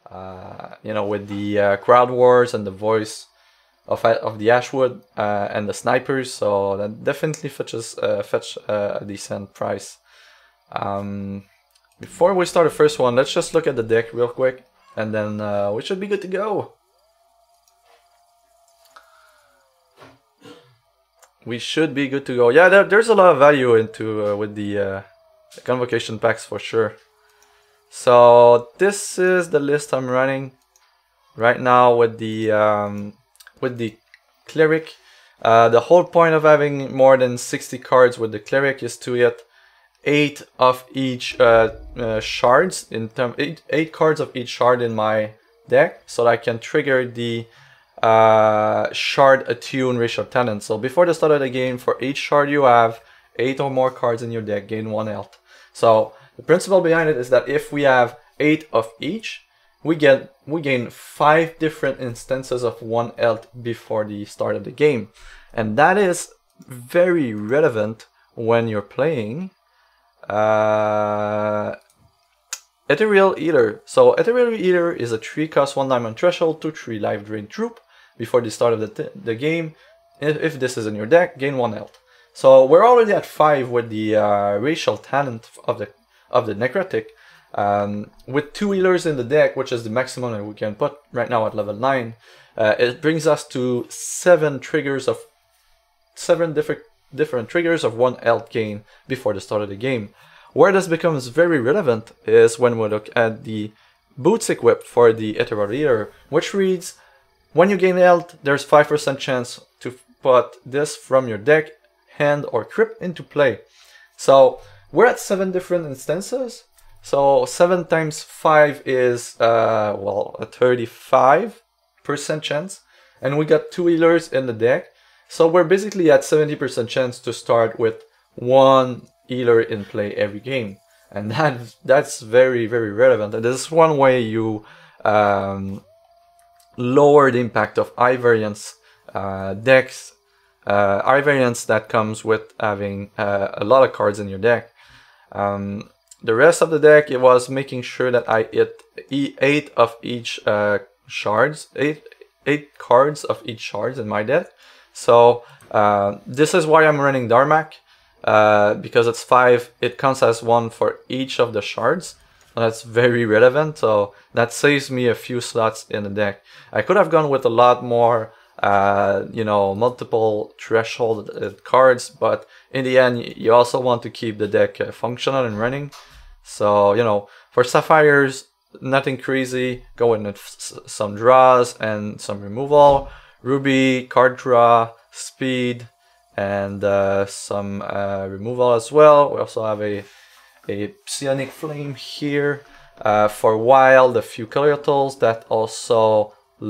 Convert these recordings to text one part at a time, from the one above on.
you know, with the crowd wars and the voice of the Ashwood and the snipers, so that definitely fetch a decent price. Before we start the first one, let's just look at the deck real quick, and then we should be good to go. We should be good to go. Yeah, there's a lot of value into with the convocation packs for sure. So this is the list I'm running right now with the cleric. The whole point of having more than 60 cards with the cleric is to get 8 of each shards, in term 8 cards of each shard in my deck, so that I can trigger the shard attune racial talent. So before the start of the game, for each shard you have 8 or more cards in your deck, gain 1 health. So the principle behind it is that if we have 8 of each, we gain 5 different instances of 1 health before the start of the game, and that is very relevant when you're playing Ethereal Eater. So Ethereal Eater is a 3-cost 1 diamond threshold to 3 life drain troop before the start of the game. If this is in your deck, gain 1 health. So we're already at 5 with the racial talent of the Necrotic. With 2 healers in the deck, which is the maximum that we can put right now at level 9, it brings us to 7 different triggers of 1 health gain before the start of the game. Where this becomes very relevant is when we look at the boots equipped for the Ethereal Eater, which reads, when you gain health, there's 5% chance to put this from your deck, hand, or crypt into play. So we're at 7 different instances. So 7 times 5 is, well, a 35% chance. And we got 2 healers in the deck. So we're basically at 70% chance to start with 1 healer in play every game. And that's very, very relevant. And this is one way you lower the impact of high variance decks. High variance that comes with having a lot of cards in your deck. The rest of the deck, it was making sure that I hit 8 of each shards, 8 cards of each shards in my deck. So this is why I'm running Darmak, because it's 5. It counts as 1 for each of the shards. That's very relevant. So that saves me a few slots in the deck. I could have gone with a lot more, you know, multiple threshold cards, but in the end, you also want to keep the deck functional and running. So, you know, for Sapphires, nothing crazy. Go with some draws and some removal. Ruby, card draw, speed, and some removal as well. We also have a Psionic Flame here. For Wild, a few Coleottles that also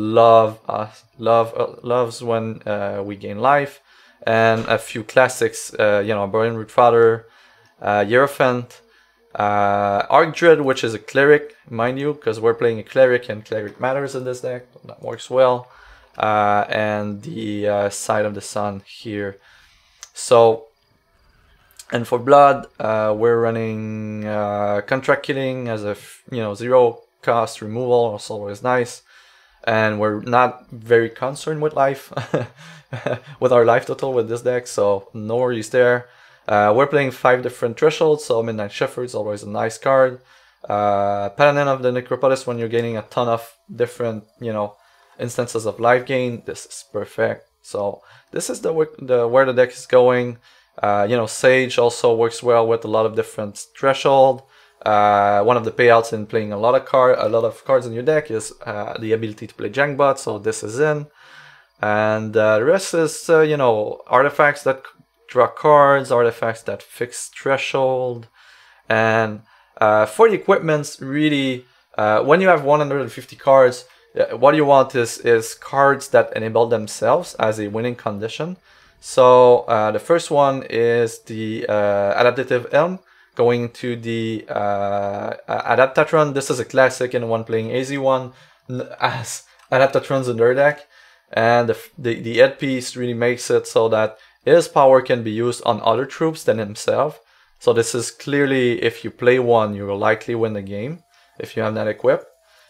loves when we gain life, and a few classics, you know, Burning Root Father, Hierophant, Archdread, which is a cleric, mind you, because we're playing a cleric and cleric matters in this deck. That works well. And the Side of the Sun here. So, and for Blood, we're running Contract Killing as a 0-cost removal. It's always nice. And we're not very concerned with life, with our life total with this deck, so no worries there. We're playing 5 different thresholds, so Midnight Shepherd is always a nice card. Paladin of the Necropolis, when you're gaining a ton of different, you know, instances of life gain, this is perfect. So this is where the deck is going. You know, Sage also works well with a lot of different threshold. One of the payouts in playing a lot of cards in your deck is the ability to play Jangbot, so this is in. And the rest is, you know, artifacts that draw cards, artifacts that fix threshold. And for the equipments, really, when you have 150 cards, what you want is cards that enable themselves as a winning condition. So the first one is the Adaptive Helm, going to the Adaptatron. This is a classic and one playing AZ1 as Adaptatrons in their deck. And the headpiece really makes it so that his power can be used on other troops than himself. So this is clearly, if you play one, you will likely win the game if you have that equipped.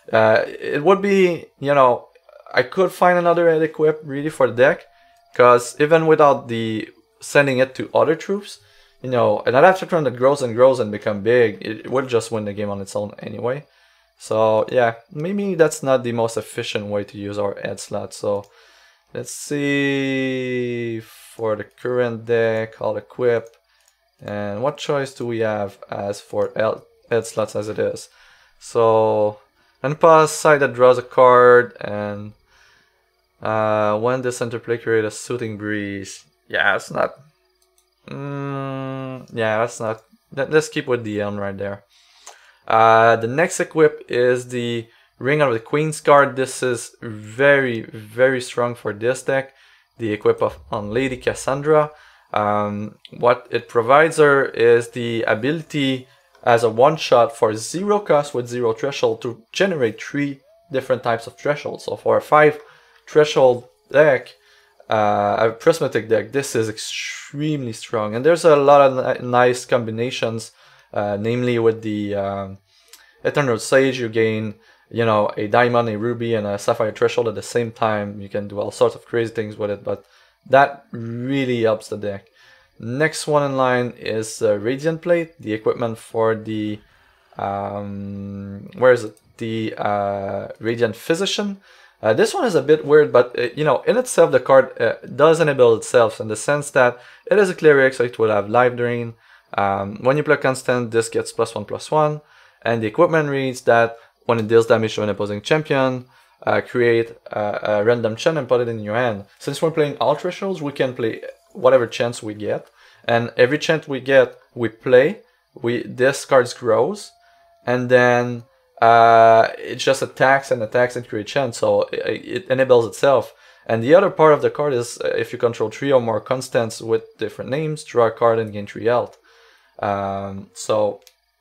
It would be, you know, I could find another head equip really for the deck, because even without the sending it to other troops, you know, an Adaptatron that grows and grows and become big, it would just win the game on its own anyway. So yeah, maybe that's not the most efficient way to use our head slot. So let's see for the current deck, I'll equip. And what choice do we have as for head slots as it is? So Unpause side that draws a card, and when this interplay create a Soothing Breeze. Yeah, it's not. Yeah, that's not. Let's keep with the Elm right there. The next equip is the Ring of the Queen's card. This is very, very strong for this deck. The equip on Lady Cassandra. What it provides her is the ability as a one-shot for 0 cost with 0 threshold to generate 3 different types of thresholds. So for a 5 threshold deck, a prismatic deck, this is extremely strong. And there's a lot of nice combinations, namely with the Eternal Sage, you gain, you know, a diamond, a ruby, and a sapphire threshold at the same time. You can do all sorts of crazy things with it, but that really helps the deck. Next one in line is Radiant Plate, the equipment for the where is it? The Radiant Physician. This one is a bit weird, but you know, in itself the card does enable itself in the sense that it is a cleric, so it will have life drain. When you play constant, this gets +1/+1, and the equipment reads that when it deals damage to an opposing champion, create a random chant and put it in your hand. Since we're playing all thresholds, we can play whatever chance we get, and every chant we get, we play. This card grows, and then it just attacks and creates chant, so it enables itself. And the other part of the card is if you control 3 or more constants with different names, draw a card and gain 3 health. So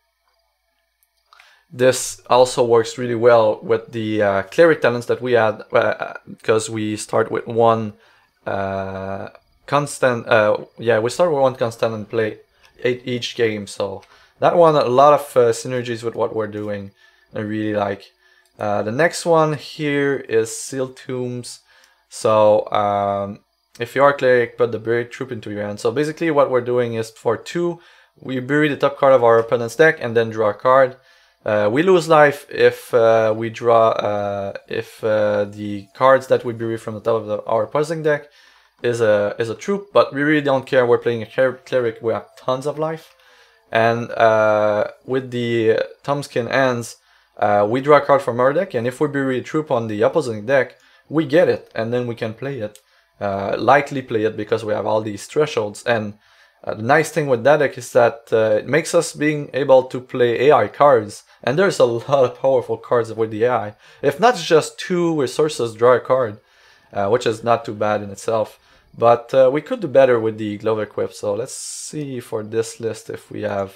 this also works really well with the cleric talents that we had, because we start with one constant. We start with one constant and play 8 each game. So that one, a lot of synergies with what we're doing. I really like. The next one here is Sealed Tombs. So if you are a cleric, put the buried troop into your hand. So basically what we're doing is for 2, we bury the top card of our opponent's deck and then draw a card. We lose life if we draw if the cards that we bury from the top of our opposing deck is a troop, but we really don't care. We're playing a cleric, we have tons of life. And with the Thumbskin Ends, we draw a card from our deck, and if we bury a troop on the opposing deck, we get it, and then we can play it. Likely play it because we have all these thresholds. And the nice thing with that deck is that it makes us being able to play AI cards, and there's a lot of powerful cards with the AI. If not just 2 resources, draw a card, which is not too bad in itself. But we could do better with the glove equip, so let's see for this list if we have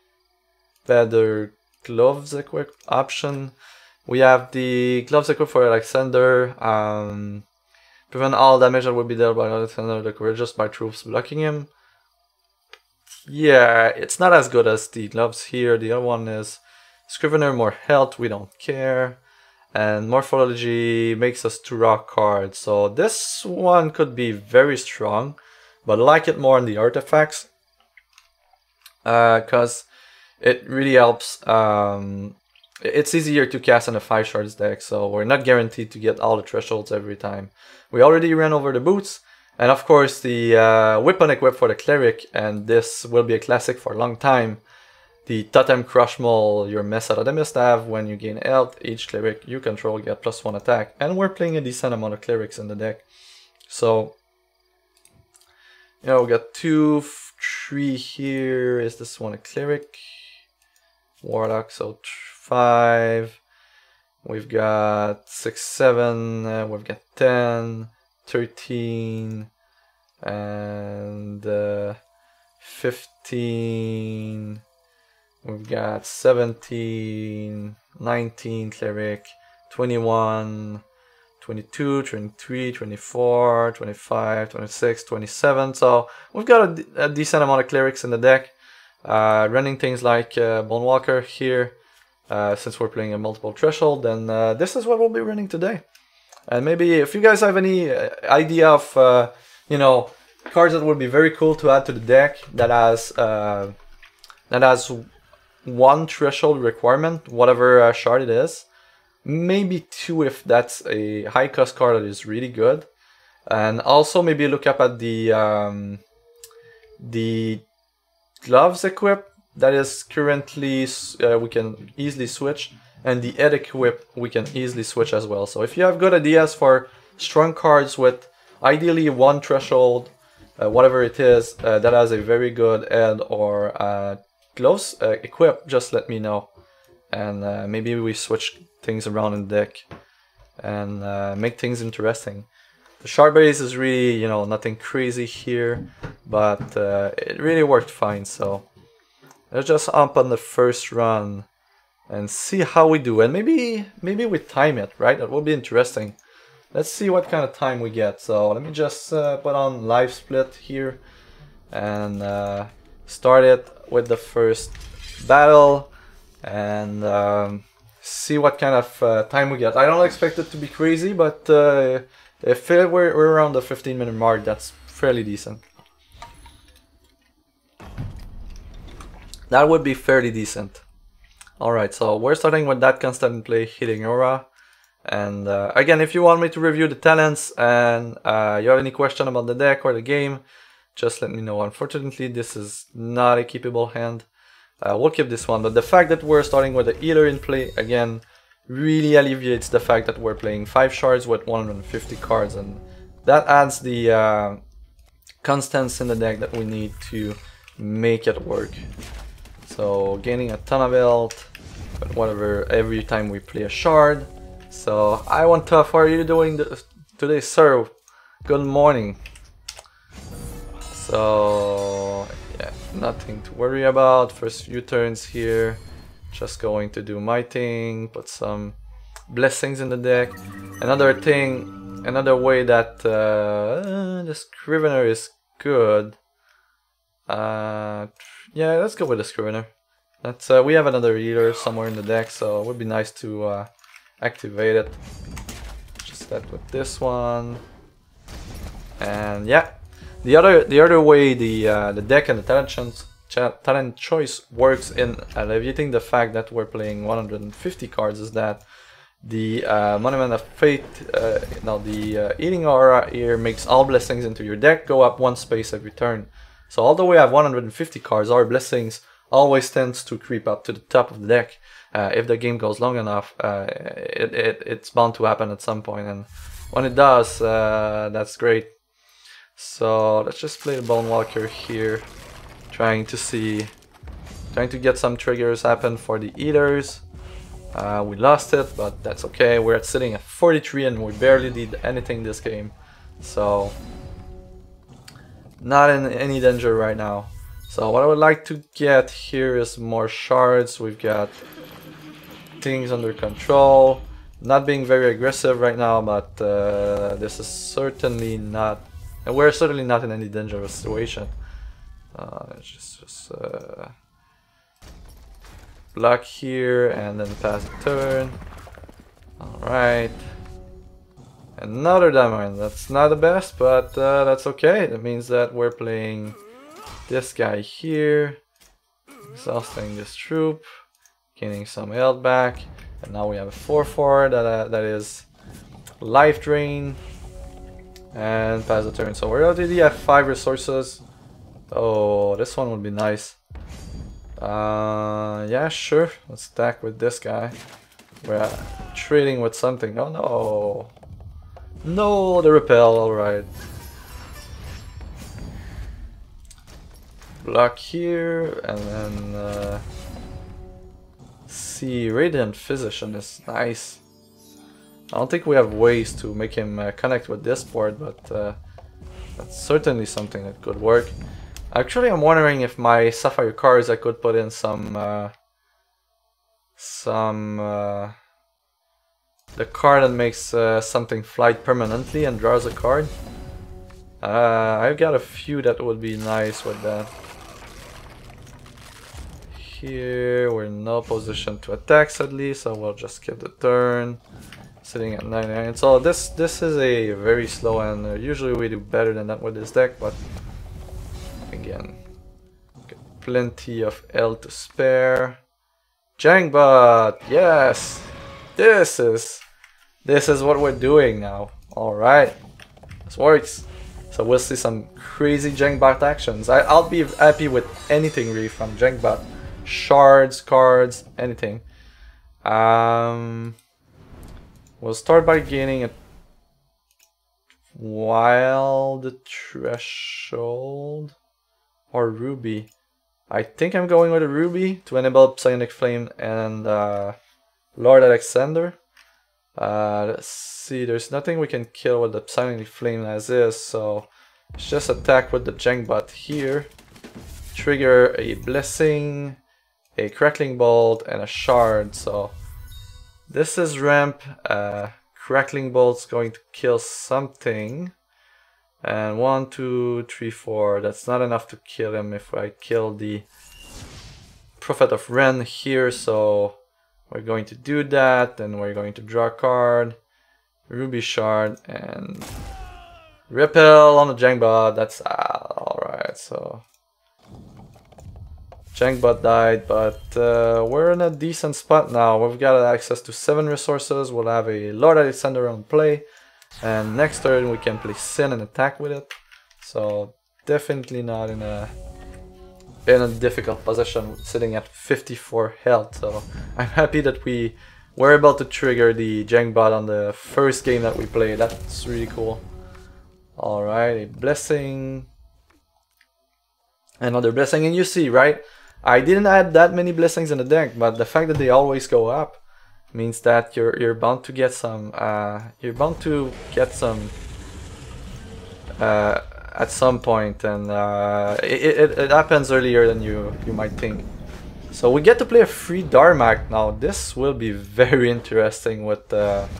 better gloves equip option. We have the gloves equip for Alexander. Prevent all damage that would be dealt by Alexander the Courageous by troops blocking him. Yeah, it's not as good as the gloves here. The other one is Scrivener, more health, we don't care. And Morphology makes us draw cards. So this one could be very strong, but I like it more in the artifacts. Because it really helps. It's easier to cast in a 5 shards deck, so we're not guaranteed to get all the thresholds every time. We already ran over the boots. And of course the weapon equip for the cleric, and this will be a classic for a long time. The Totem Crush Maul, your Mesa must have when you gain health, each cleric you control get +1 attack. And we're playing a decent amount of clerics in the deck. So, you know, we got 2, 3 here. Is this one a cleric? Warlock, so 5. We've got 6, 7, we've got 10. 13 and 15. We've got 17, 19 cleric, 21, 22, 23, 24, 25, 26, 27. So we've got a decent amount of clerics in the deck. Running things like Bonewalker here. since we're playing a multiple threshold, then this is what we'll be running today. And maybe if you guys have any idea of, you know, cards that would be very cool to add to the deck that has one threshold requirement, whatever shard it is, maybe two if that's a high cost card that is really good, and also maybe look up at the gloves equip that is currently we can easily switch, and the head equip we can easily switch as well. So if you have good ideas for strong cards with ideally one threshold, whatever it is, that has a very good head or gloves equip, just let me know, and maybe we switch things around in the deck and make things interesting. The shard base is really, you know, nothing crazy here, but it really worked fine. So let's just hop on the first run and see how we do, and maybe we time it, right? That will be interesting. Let's see what kind of time we get. So let me just put on live split here and start it with the first battle and see what kind of time we get. I don't expect it to be crazy, but if we're around the 15-minute mark, that's fairly decent. That would be fairly decent. Alright, so we're starting with that constant play hitting aura. And again, if you want me to review the talents and you have any question about the deck or the game, just let me know. Unfortunately, this is not a keepable hand. We'll keep this one, but the fact that we're starting with a healer in play, again, really alleviates the fact that we're playing 5 shards with 150 cards, and that adds the constants in the deck that we need to make it work. So gaining a ton of health, but whatever, every time we play a shard. So I want Tough, how are you doing today, sir? Good morning. So yeah, nothing to worry about. First few turns here, just going to do my thing, put some blessings in the deck. Another thing, another way that the Scrivener is good. Yeah, let's go with the Scrivener. That's we have another healer somewhere in the deck, so it would be nice to activate it. Just that with this one, and yeah, the other way the deck and the talent choice works in alleviating the fact that we're playing 150 cards is that the Monument of Fate, the Healing Aura here makes all blessings into your deck go up 1 space every turn. So although we have 150 cards, our blessings always tends to creep up to the top of the deck. If the game goes long enough, it's bound to happen at some point, and when it does, that's great. So let's just play the Bone Walker here, trying to get some triggers happen for the Eaters. We lost it, but that's okay. We're sitting at 43 and we barely did anything this game, so not in any danger right now. So what I would like to get here is more shards. We've got things under control. Not being very aggressive right now, but this is certainly not, and we're certainly not in any dangerous situation. Just block here and then pass the turn. Alright. Another diamond. That's not the best, but that's okay. That means that we're playing this guy here, exhausting this troop, gaining some health back, and now we have a 4/4 that is life drain, and pass the turn. So we already have 5 resources. Oh, this one would be nice. Yeah, sure. Let's stack with this guy. We're trading with something. Oh no. No, the repel, alright. Block here, and then see, Radiant Physician is nice. I don't think we have ways to make him connect with this board, but that's certainly something that could work. Actually, I'm wondering if my Sapphire cards, I could put in the card that makes something flight permanently and draws a card. I've got a few that would be nice with that. here. We're in no position to attack sadly, so we'll just skip the turn. Sitting at 99. So this is a very slow end. Usually we do better than that with this deck, but again, got plenty of L to spare. Jangbot, yes! This is what we're doing now. Alright. This works. So we'll see some crazy Jangbot actions. I'll be happy with anything really from Jangbot. Shards, cards, anything. We'll start by gaining a Wild Threshold or Ruby. I think I'm going with a Ruby to enable Psionic Flame and Lord Alexander. Let's see, there's nothing we can kill with the Psionic Flame as is, so let's just attack with the Jangbot here. Trigger a Blessing, a Crackling Bolt, and a Shard. So this is ramp. Crackling Bolt's going to kill something. And 1, 2, 3, 4. That's not enough to kill him if I kill the Prophet of Ren here. So we're going to do that. Then we're going to draw a card. Ruby Shard and Repel on the Jangbot. That's alright. So Jangbot died, but we're in a decent spot now. We've got access to 7 resources. We'll have a Lord Alexander on play. And next turn we can play Sin and attack with it. So definitely not in a difficult position, sitting at 54 health. So I'm happy that we were able to trigger the Jangbot on the first game that we played. That's really cool. Alright, a Blessing. Another Blessing, and you see, right? I didn't add that many Blessings in the deck, but the fact that they always go up means that you're bound to get some at some point, and it happens earlier than you might think. So we get to play a free Darmok now. This will be very interesting with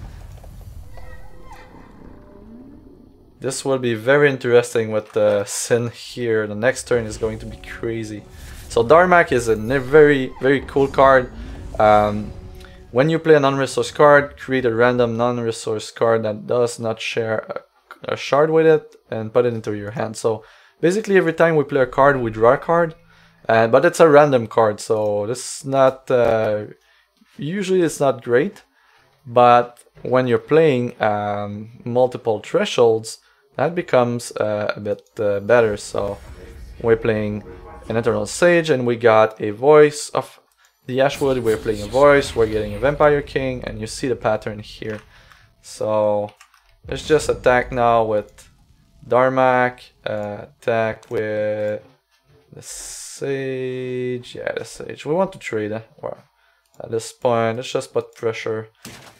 Sin here. The next turn is going to be crazy. So Darmok is a very cool card. When you play a non-resource card, create a random non-resource card that does not share a shard with it and put it into your hand. So basically every time we play a card, we draw a card, but it's a random card, so this is not usually it's not great. But when you're playing multiple thresholds, that becomes a bit better. So we're playing an Eternal Sage and we got a Voice of the Ashwood. We're playing a Voice, we're getting a Vampire King, and you see the pattern here. So let's just attack now with Darmok, attack with the Sage. Yeah, the Sage. We want to trade. Well, at this point, let's just put pressure.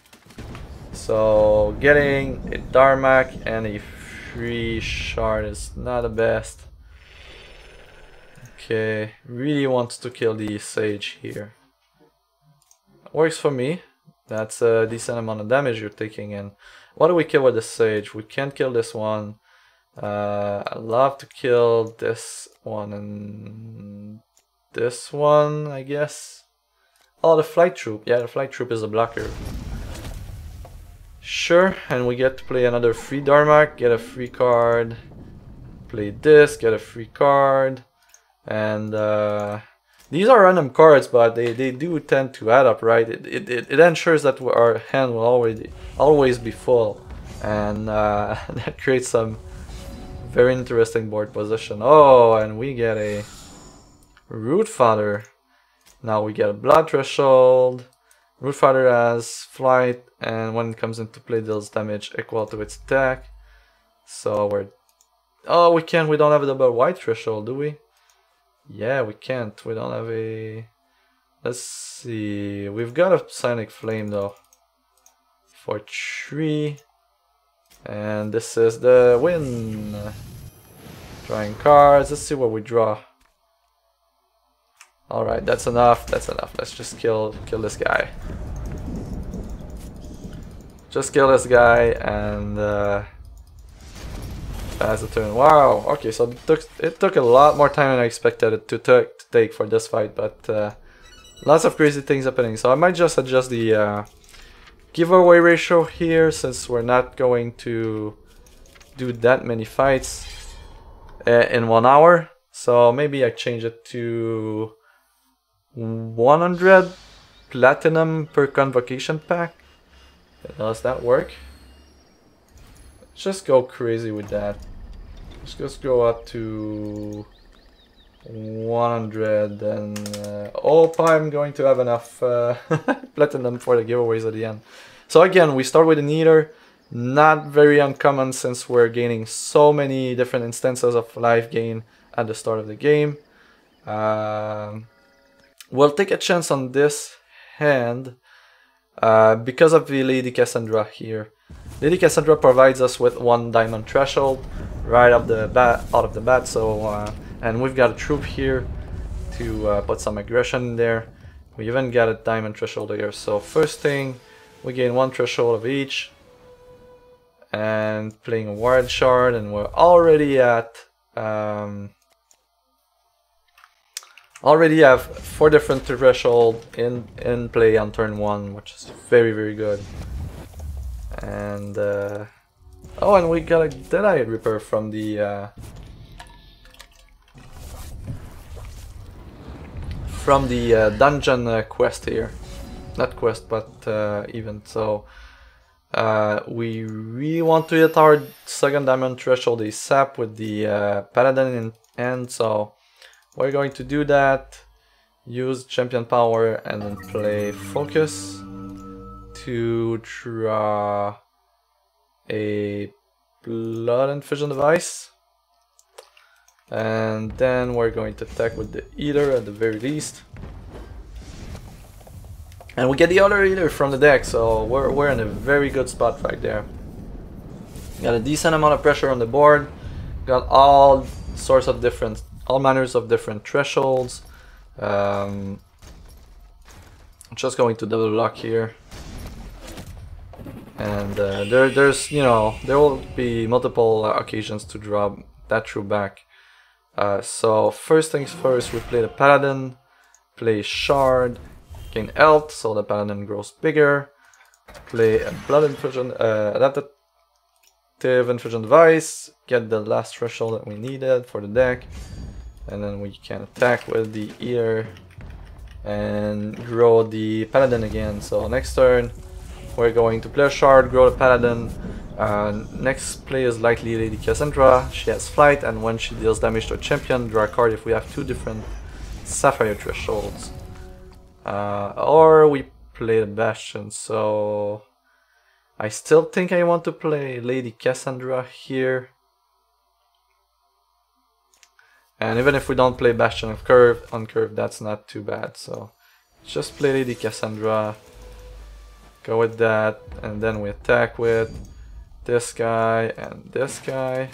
So getting a Darmok and a free shard is not the best. Okay, really wants to kill the Sage here. Works for me. That's a decent amount of damage you're taking in. What do we kill with the Sage? We can't kill this one. I'd love to kill this one and this one, I guess. Oh, the Flight Troop. Yeah, the Flight Troop is a blocker. Sure, and we get to play another free Darmok, get a free card. Play this, get a free card. And these are random cards, but they do tend to add up, right? It ensures that our hand will always be full, and that creates some very interesting board position. Oh, and we get a Rootfather. Now we get a Blood Threshold. Rootfather has flight, and when it comes into play, deals damage equal to its attack. So we're we don't have a double white threshold, do we? Yeah, we can't. We don't have a... Let's see. We've got a Psionic Flame though. For 3. And this is the win. Drawing cards. Let's see what we draw. Alright, that's enough. That's enough. Let's just kill this guy. Just kill this guy and pass the turn. Wow. Okay, so it took a lot more time than I expected it to take for this fight, but Lots of crazy things happening. So I might just adjust the giveaway ratio here, since we're not going to do that many fights in 1 hour. So maybe I change it to 100 platinum per convocation pack. Does that work? Let's just go crazy with that. Let's just go up to 100 and hope I'm going to have enough platinum for the giveaways at the end. So again, we start with an Eater. Not very uncommon since we're gaining so many different instances of life gain at the start of the game. We'll take a chance on this hand because of the Lady Cassandra here. Lady Cassandra provides us with 1 diamond threshold right off the bat, so and we've got a troop here to put some aggression in there. We even got a diamond threshold here, so first thing, we gain 1 threshold of each. And playing a Wild Shard, and we're already at already have 4 different thresholds in play on turn 1, which is very good. And oh, and we got a Deadeye Reaper from the dungeon quest here, not quest but event. So we really want to hit our 2nd diamond threshold ASAP with the Paladin in hand, so we're going to do that. Use champion power and then play focus to draw a blood infusion device, and then we're going to attack with the Eater at the very least. And we get the other Eater from the deck, so we're in a very good spot right there. Got a decent amount of pressure on the board. Got all manners of different thresholds. Just going to double block here. And there's, you know, there will be multiple occasions to draw that troop back. So first things first, we play the Paladin, play Shard, gain health, so the Paladin grows bigger. Play a blood infusion, adaptive infusion device, get the last threshold that we needed for the deck, and then we can attack with the Eater and grow the Paladin again. So next turn, we're going to play a Shard, grow the Paladin. Next play is likely Lady Cassandra. She has flight, and when she deals damage to a champion, draw a card if we have 2 different Sapphire thresholds. Or we play the Bastion, so I still think I want to play Lady Cassandra here. And even if we don't play Bastion on curve, that's not too bad. So just play Lady Cassandra, go with that, and then we attack with this guy and this guy.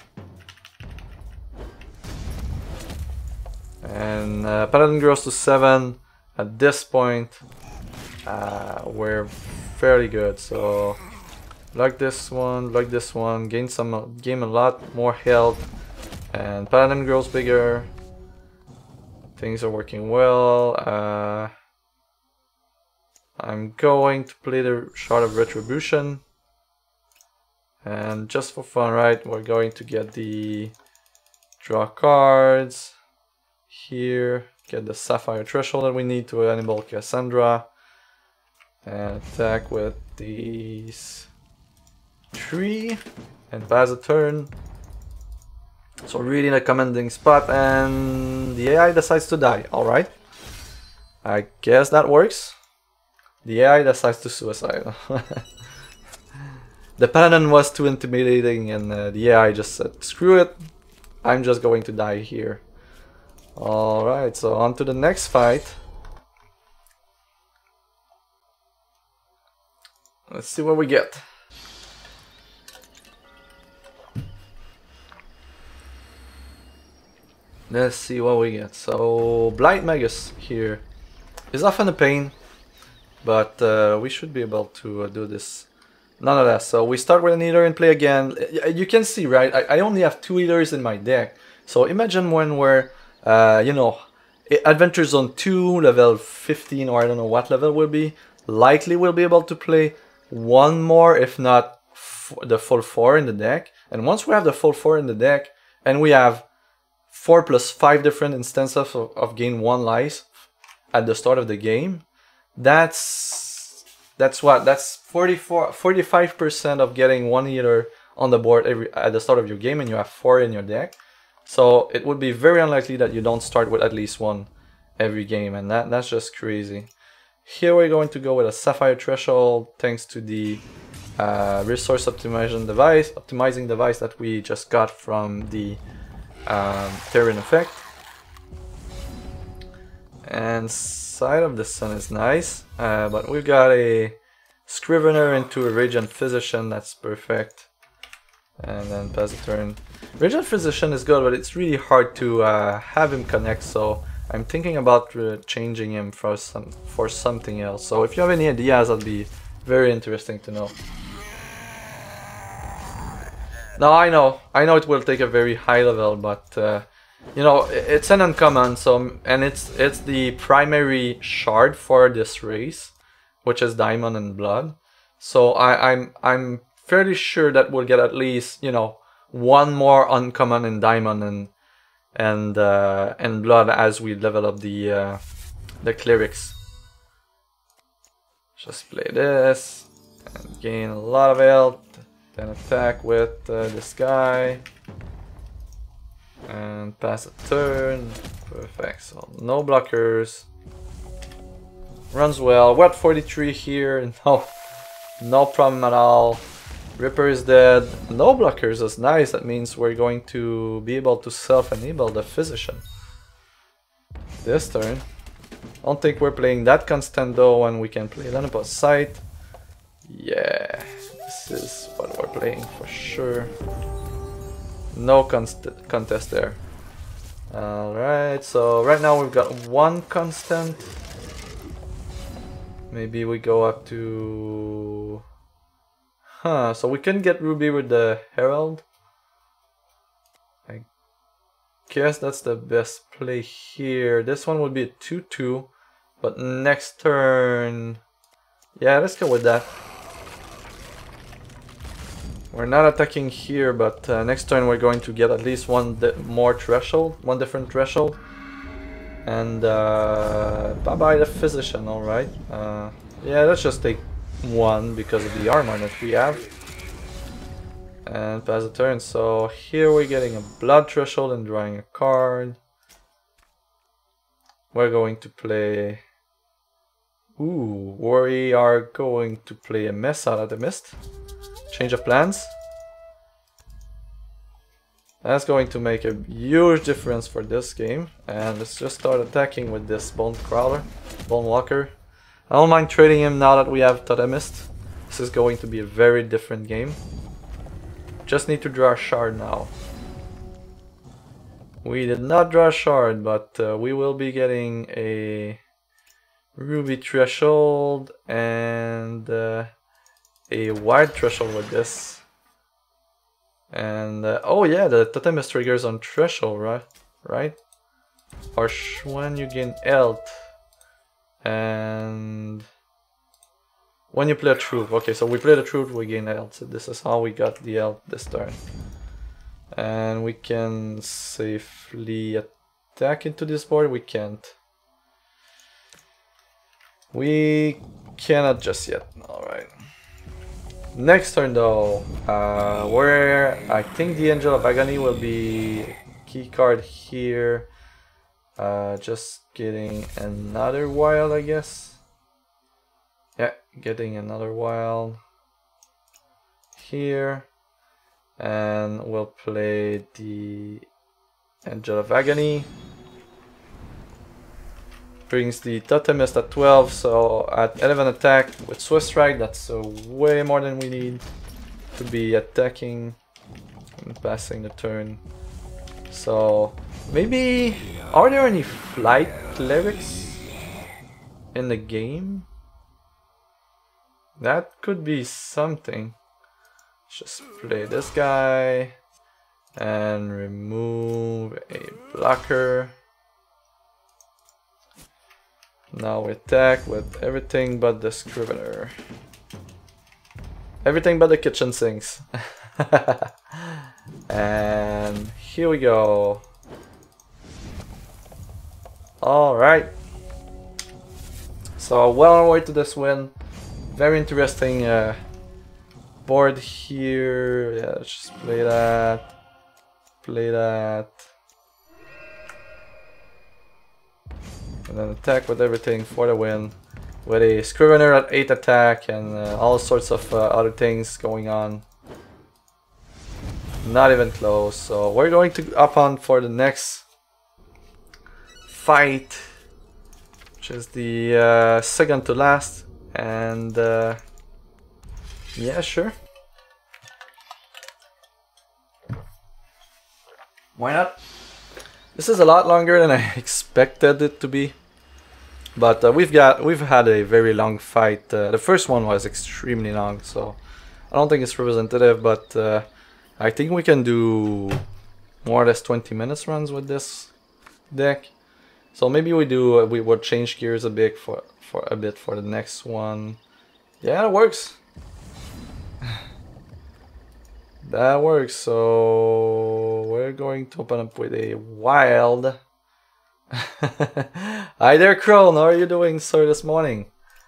And Paladin grows to 7. At this point, we're fairly good. So block this one, gain a lot more health, and Paladin grows bigger. Things are working well. I'm going to play the Shard of Retribution, and just for fun, right, we're going to get the draw cards here. Get the Sapphire threshold that we need to enable Cassandra, and attack with these 3 and pass a turn. So really in a commanding spot, and the AI decides to die. Alright, I guess that works. The AI decides to suicide. The Paladin was too intimidating, and the AI just said, screw it, I'm just going to die here. Alright, so on to the next fight. Let's see what we get. Let's see what we get. So, Blight Magus here is often a pain, but we should be able to do this nonetheless. So we start with an Eater and play again. You can see, right, I only have 2 Eaters in my deck. So imagine when we're you know, Adventure Zone 2, level 15, or I don't know what level will be. Likely we'll be able to play one more, if not the full 4 in the deck. And once we have the full 4 in the deck, and we have 4 plus 5 different instances of gain 1 life at the start of the game, that's 45% of getting 1 healer on the board at the start of your game, and you have 4 in your deck. So it would be very unlikely that you don't start with at least 1 every game, and that's just crazy. Here we're going to go with a Sapphire Threshold thanks to the resource optimizing device that we just got from the Terran effect. And Side of the Sun is nice, but we've got a Scrivener into a Radiant Physician, that's perfect. And then pass the turn. Radiant Physician is good, but it's really hard to have him connect, so I'm thinking about changing him for something else. So if you have any ideas, that'd be very interesting to know. Now I know it will take a very high level, but you know, it's an uncommon, so and it's the primary shard for this race, which is Diamond and Blood. So I'm fairly sure that we'll get at least, you know, 1 more uncommon in Diamond and Blood as we level up the clerics. Just play this and gain a lot of health. Then attack with this guy and pass a turn. Perfect. So no blockers. Runs well. We're at 43 here. No problem at all. Ripper is dead. No blockers is nice. That means we're going to be able to self-enable the Physician this turn. I don't think we're playing that constant though when we can play Lenopause Sight. Yeah, this is what we're playing for sure. No contest there. Alright, so right now we've got 1 constant. Maybe we go up to... so we can get Ruby with the Herald. I guess that's the best play here. This one would be a 2-2, but next turn... Yeah, let's go with that. We're not attacking here, but next turn we're going to get at least one different threshold. And bye-bye the Physician, alright. Yeah, let's just take 1 because of the armor that we have. And pass the turn. So here we're getting a Blood Threshold and drawing a card. We're going to play... Ooh, we are going to play a Mess out of the Mist. Change of plans. That's going to make a huge difference for this game. And let's just start attacking with this Bone Walker. I don't mind trading him now that we have Totemist. This is going to be a very different game. Just need to draw a shard now. We did not draw a shard, but we will be getting a Ruby Threshold and a White Threshold with this. And oh yeah, the Totemist triggers on Threshold, right? Or when you gain health. And when you play a Truth. Okay, so we play the Truth, we gain health. So this is how we got the health this turn. And we can safely attack into this board. We can't. We cannot just yet. Alright. Next turn though, where I think the Angel of Agony will be a key card here. Just getting another wild, I guess. Yeah, getting another wild here. And we'll play the Angel of Agony. Brings the Totemist at 12, so at 11 attack with Swift Strike, that's way more than we need to be attacking and passing the turn. So maybe, are there any flight clerics in the game? That could be something. Just play this guy and remove a blocker. Now we attack with everything but the Scrivener. Everything but the kitchen sinks. And here we go. Alright. So well on our way to this win. Very interesting board here. Yeah, let's just play that. Play that. And then attack with everything for the win. With a Scrivener at 8 attack and all sorts of other things going on. Not even close. So we're going to up on for the next fight, which is the second to last. And yeah, sure. Why not? This is a lot longer than I expected it to be. But we've had a very long fight. The first one was extremely long, so I don't think it's representative. But I think we can do more or less 20 minutes runs with this deck. So maybe we would change gears a bit for the next one. Yeah, it works. That works. So we're going to open up with a wild. Hi there, Krone. How are you doing, sir, this morning?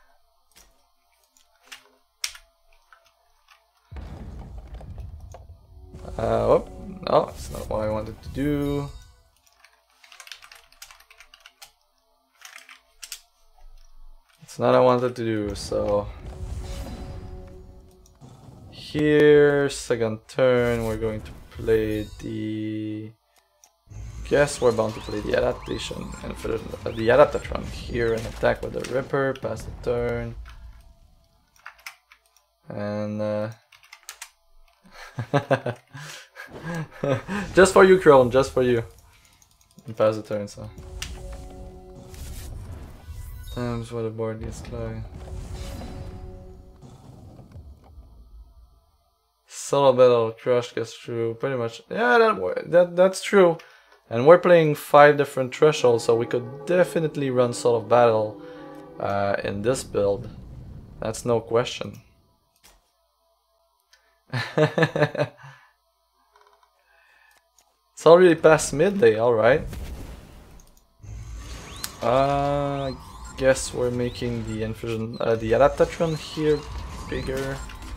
Oh, no, it's not what I wanted to do. It's not what I wanted to do, so... Here, second turn, we're going to play the... Guess we're bound to play the adaptation and for the Adaptatron here and attack with the Ripper, pass the turn. And just for you, Krone, just for you. And pass the turn, so. Times what the board gets close. Solo battle, crush gets through, pretty much. Yeah, that's true. And we're playing 5 different thresholds, so we could definitely run Soul of Battle in this build. That's no question. It's already past midday, alright. I guess we're making the infusion, the Adaptatron here bigger.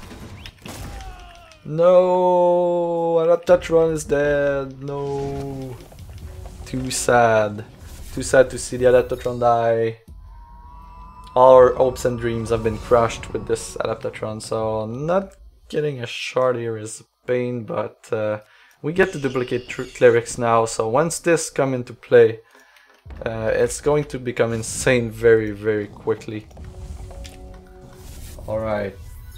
No, Adaptatron is dead. No. Too sad. Too sad to see the Adaptatron die. All our hopes and dreams have been crushed with this Adaptatron, so not getting a shard here is a pain, but we get to duplicate clerics now, so once this come into play, it's going to become insane very, very quickly. Alright.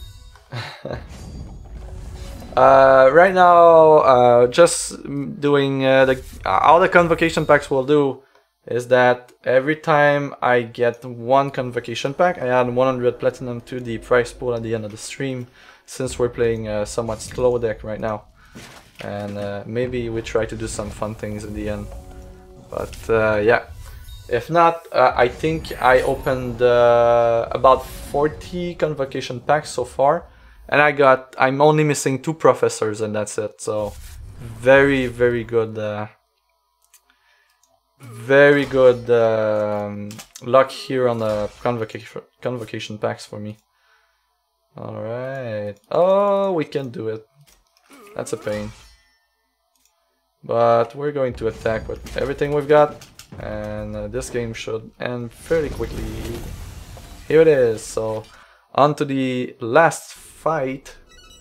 Right now, just doing all the convocation packs will do is that every time I get one convocation pack, I add 100 platinum to the prize pool at the end of the stream, since we're playing a somewhat slow deck right now. And maybe we try to do some fun things at the end. But yeah, if not, I think I opened about 40 convocation packs so far. And I'm only missing 2 professors and that's it. So very, very good, luck here on the convocation packs for me. Alright. Oh, we can do it. That's a pain. But we're going to attack with everything we've got. And this game should end fairly quickly. Here it is. So on to the last fight.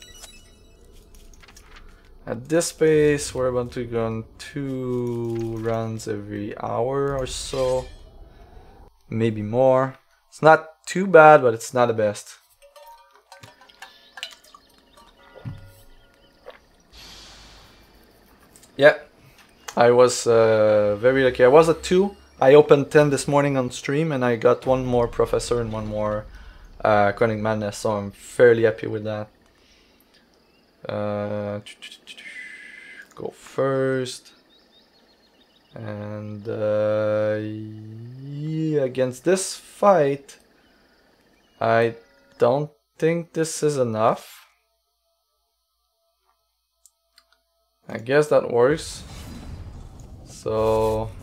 At this pace, we're about to run 2 runs every hour or so. Maybe more. It's not too bad, but it's not the best. Yeah, I was very lucky. I was at 2. I opened 10 this morning on stream, and I got 1 more Professor and 1 more Chronic Madness, so I'm fairly happy with that. Go first. And yeah, against this fight, I don't think this is enough. I guess that works. So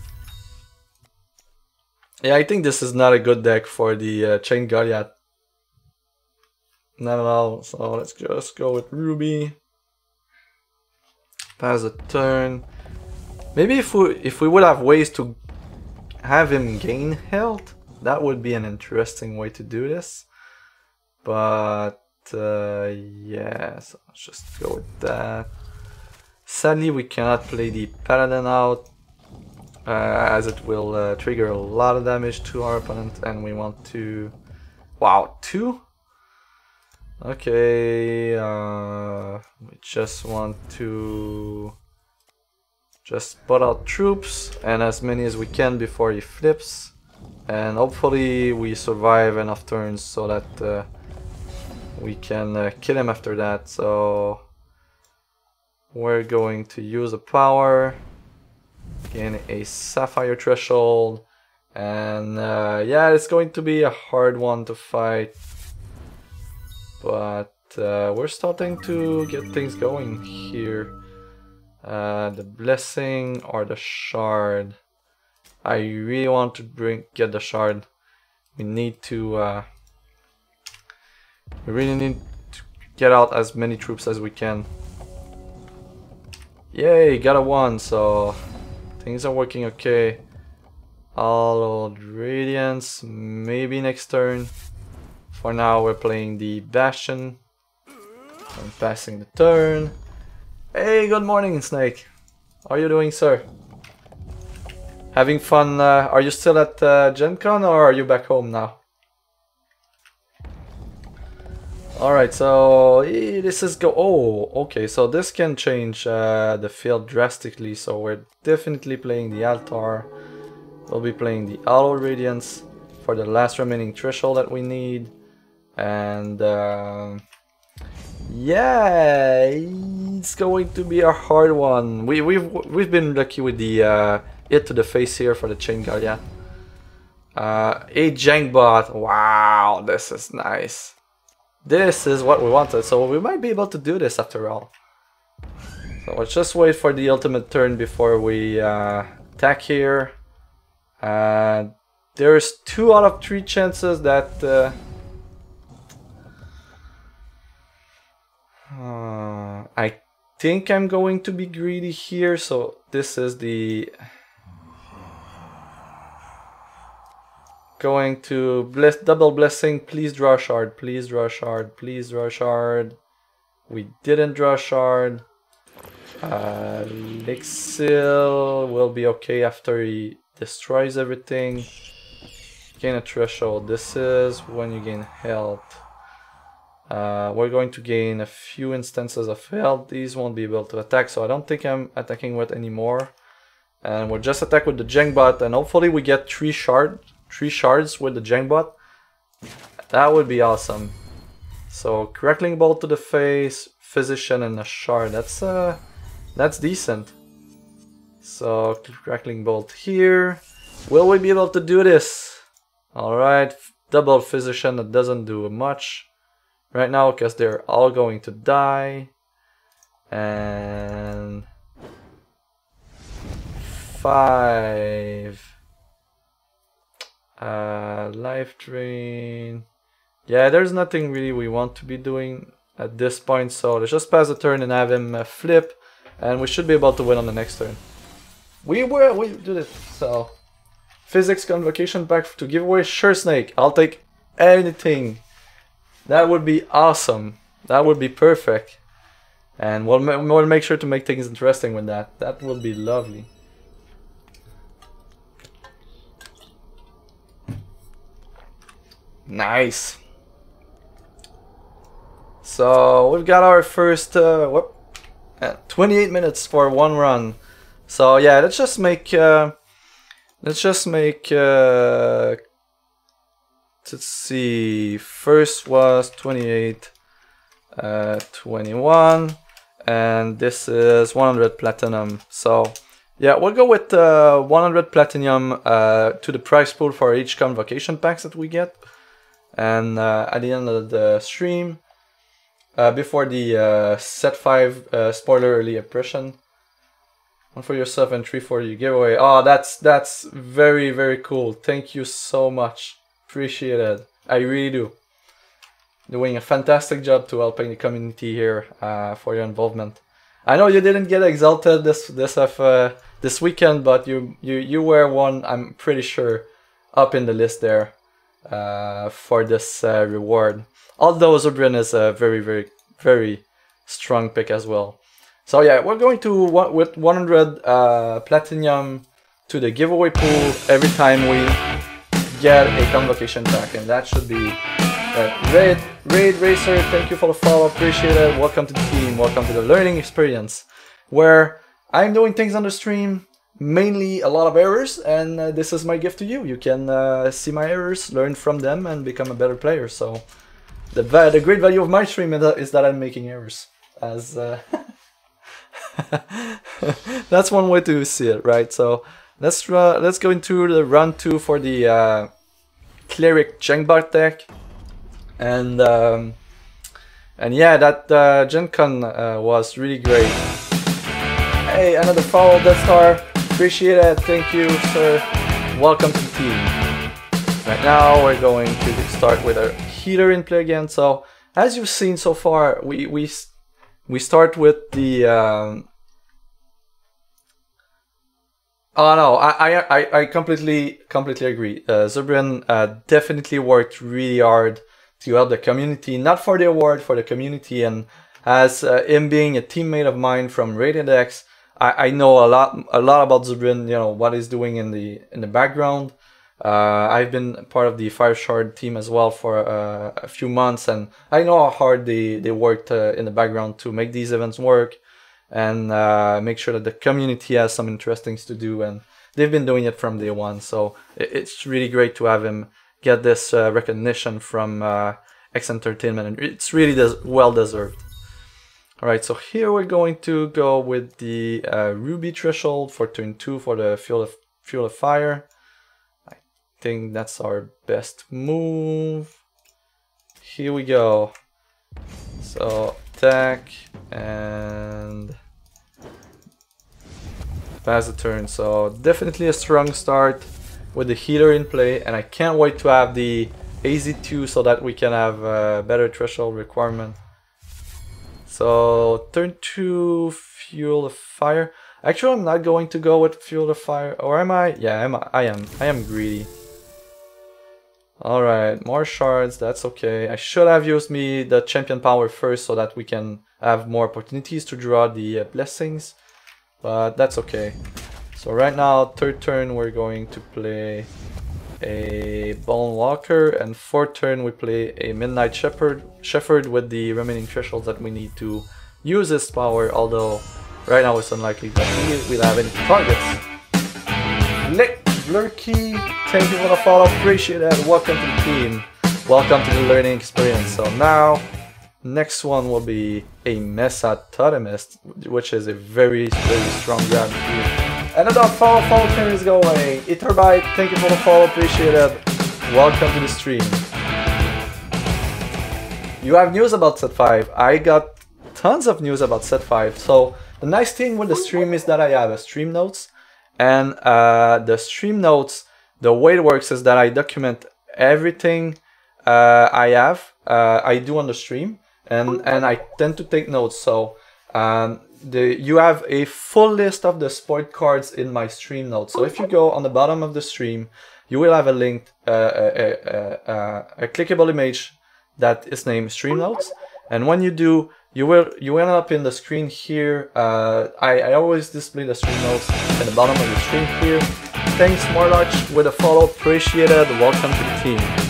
yeah, I think this is not a good deck for the Chain Goliath. Not at all. So let's just go with Ruby. Pass a turn. Maybe if we would have ways to have him gain health, that would be an interesting way to do this. But yeah, so let's just go with that. Sadly, we cannot play the Paladin out, as it will trigger a lot of damage to our opponent, and we want to... Wow, 2? Okay, we just want to just put out troops, and as many as we can before he flips, and hopefully we survive enough turns so that we can kill him after that. So we're going to use a power, gain a Sapphire Threshold, and yeah, it's going to be a hard one to fight, but we're starting to get things going here. The Blessing or the Shard. I really want to get the Shard. We need to we really need to get out as many troops as we can. Yay, got a 1, so things are working okay. Hallowed Radiance, maybe next turn. For now we're playing the Bastion. I'm passing the turn. Hey, good morning, Snake. How are you doing, sir? Having fun? Are you still at Gen Con or are you back home now? Alright, so this is oh, okay, so this can change the field drastically, so we're definitely playing the Altar. We'll be playing the Hallowed Radiance for the last remaining threshold that we need. And yeah, it's going to be a hard one. We've been lucky with the hit to the face here for the Chain Goliath. A Jangbot, wow, this is nice. This is what we wanted, so we might be able to do this after all. So let's just wait for the ultimate turn before we attack here. There's 2 out of 3 chances that I think I'm going to be greedy here, so this is the... Going to double blessing, please draw a shard, please draw a shard, please draw a shard. We didn't draw a shard. Lixil will be okay after he destroys everything. Gain a threshold, this is when you gain health. We're going to gain a few instances of health. These won't be able to attack, so I don't think I'm attacking with anymore. And we'll just attack with the Jangbot, and hopefully we get 3 shards with the Jangbot. That would be awesome. So Crackling Bolt to the face, Physician, and a shard. That's decent. So Crackling Bolt here. Will we be able to do this? Alright, double Physician, that doesn't do much right now because they're all going to die. And 5 Life Drain. Yeah, there's nothing really we want to be doing at this point, so let's just pass the turn and have him flip, and we should be able to win on the next turn. We did it. So Physics Convocation Pack to give away, sure, Snake, I'll take anything. That would be awesome. That would be perfect, and we'll make sure to make things interesting with that. That would be lovely. Nice. So we've got our first 28 minutes for 1 run. So yeah, let's just make let's see, first was 28, 21, and this is 100 platinum. So Yeah, we'll go with 100 platinum to the prize pool for each convocation packs that we get. And at the end of the stream, before the set 5 spoiler early impression, 1 for yourself and 3 for your giveaway. Oh, that's very, very cool. Thank you so much. Appreciate it. I really do. Doing a fantastic job to helping the community here for your involvement. I know you didn't get exalted this weekend, but you were one, I'm pretty sure, up in the list there for this reward. Although Zubrin is a very, very, very strong pick as well. So yeah, we're going to with 100 platinum to the giveaway pool every time we get a convocation pack, and that should be Raid Racer. Thank you for the follow, appreciate it. Welcome to the team, welcome to the learning experience, where I'm doing things on the stream, mainly a lot of errors, and this is my gift to you. You can see my errors, learn from them, and become a better player. So the great value of my stream is that I'm making errors. As that's one way to see it, right? So let's go into the run 2 for the Cleric Jengbot deck, and yeah, that Gen Con was really great. Hey, another follow, Death Star, appreciate it, thank you, sir. Welcome to the team. Right now, we're going to start with our healer in play again. So as you've seen so far, we start with the oh no, I completely agree. Zubrin definitely worked really hard to help the community, not for the award, for the community. And as him being a teammate of mine from Radiant X, I know a lot about Zubrin. You know what he's doing in the background. I've been part of the Fire Shard team as well for a few months, and I know how hard they worked in the background to make these events work and make sure that the community has some interesting things to do, and they've been doing it from day one. So it's really great to have him get this recognition from X Entertainment, and it's really well deserved. Alright, so here we're going to go with the Ruby Threshold for turn 2 for the Fuel of Fire. I think that's our best move. Here we go. So attack and pass the turn. So definitely a strong start with the healer in play, and I can't wait to have the AZ2 so that we can have a better threshold requirement. So turn 2 Fuel of Fire. Actually, I'm not going to go with Fuel of Fire, or am I? Yeah, I am greedy. Alright, more shards, that's okay. I should have used the champion power first so that we can have more opportunities to draw the blessings, but that's okay. So right now, third turn, we're going to play a Bone Walker, and fourth turn we play a Midnight Shepherd with the remaining thresholds that we need to use this power, although right now it's unlikely that we'll have any targets. Lick Lurky, thank you for the follow, appreciate it, welcome to the team, welcome to the learning experience. So now, next one will be a Mesa Totemist, which is a very strong grab here. Another follow turn is going. Etherbite, thank you for the follow, appreciate it. Welcome to the stream. You have news about set 5. I got tons of news about set 5. So the nice thing with the stream is that I have a stream notes, and the stream notes, the way it works is that I document everything I do on the stream, and I tend to take notes. So you have a full list of the spoiled cards in my stream notes. So if you go on the bottom of the stream, you will have a link, a clickable image that is named Stream Notes. And when you do, you end up in the screen here. I always display the stream notes at the bottom of the screen here. Thanks, Morlock, with a follow, appreciate it. Welcome to the team.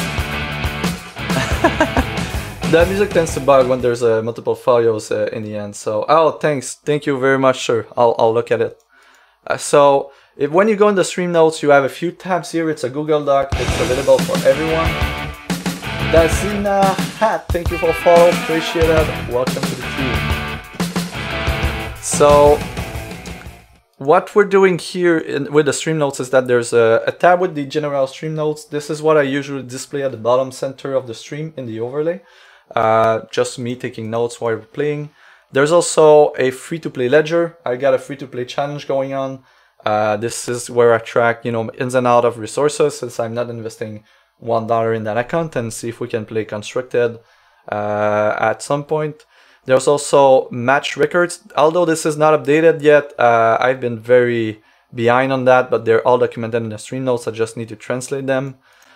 The music tends to bug when there's multiple folios in the end. So, oh, thanks, thank you very much, sir. I'll look at it. So, when you go in the stream notes, you have a few tabs here. It's a Google Doc. It's available for everyone. Dazina Hat, thank you for the follow. Appreciate it. Welcome to the team. So, what we're doing here with the stream notes is that there's a tab with the general stream notes. This is what I usually display at the bottom center of the stream in the overlay. Just me taking notes while we're playing. There's also a free-to-play ledger. I got a free-to-play challenge going on. This is where I track, you know, ins and out of resources, since I'm not investing $1 in that account, and see if we can play constructed at some point. There's also match records. Although this is not updated yet, I've been very behind on that, but they're all documented in the stream notes. I just need to translate them.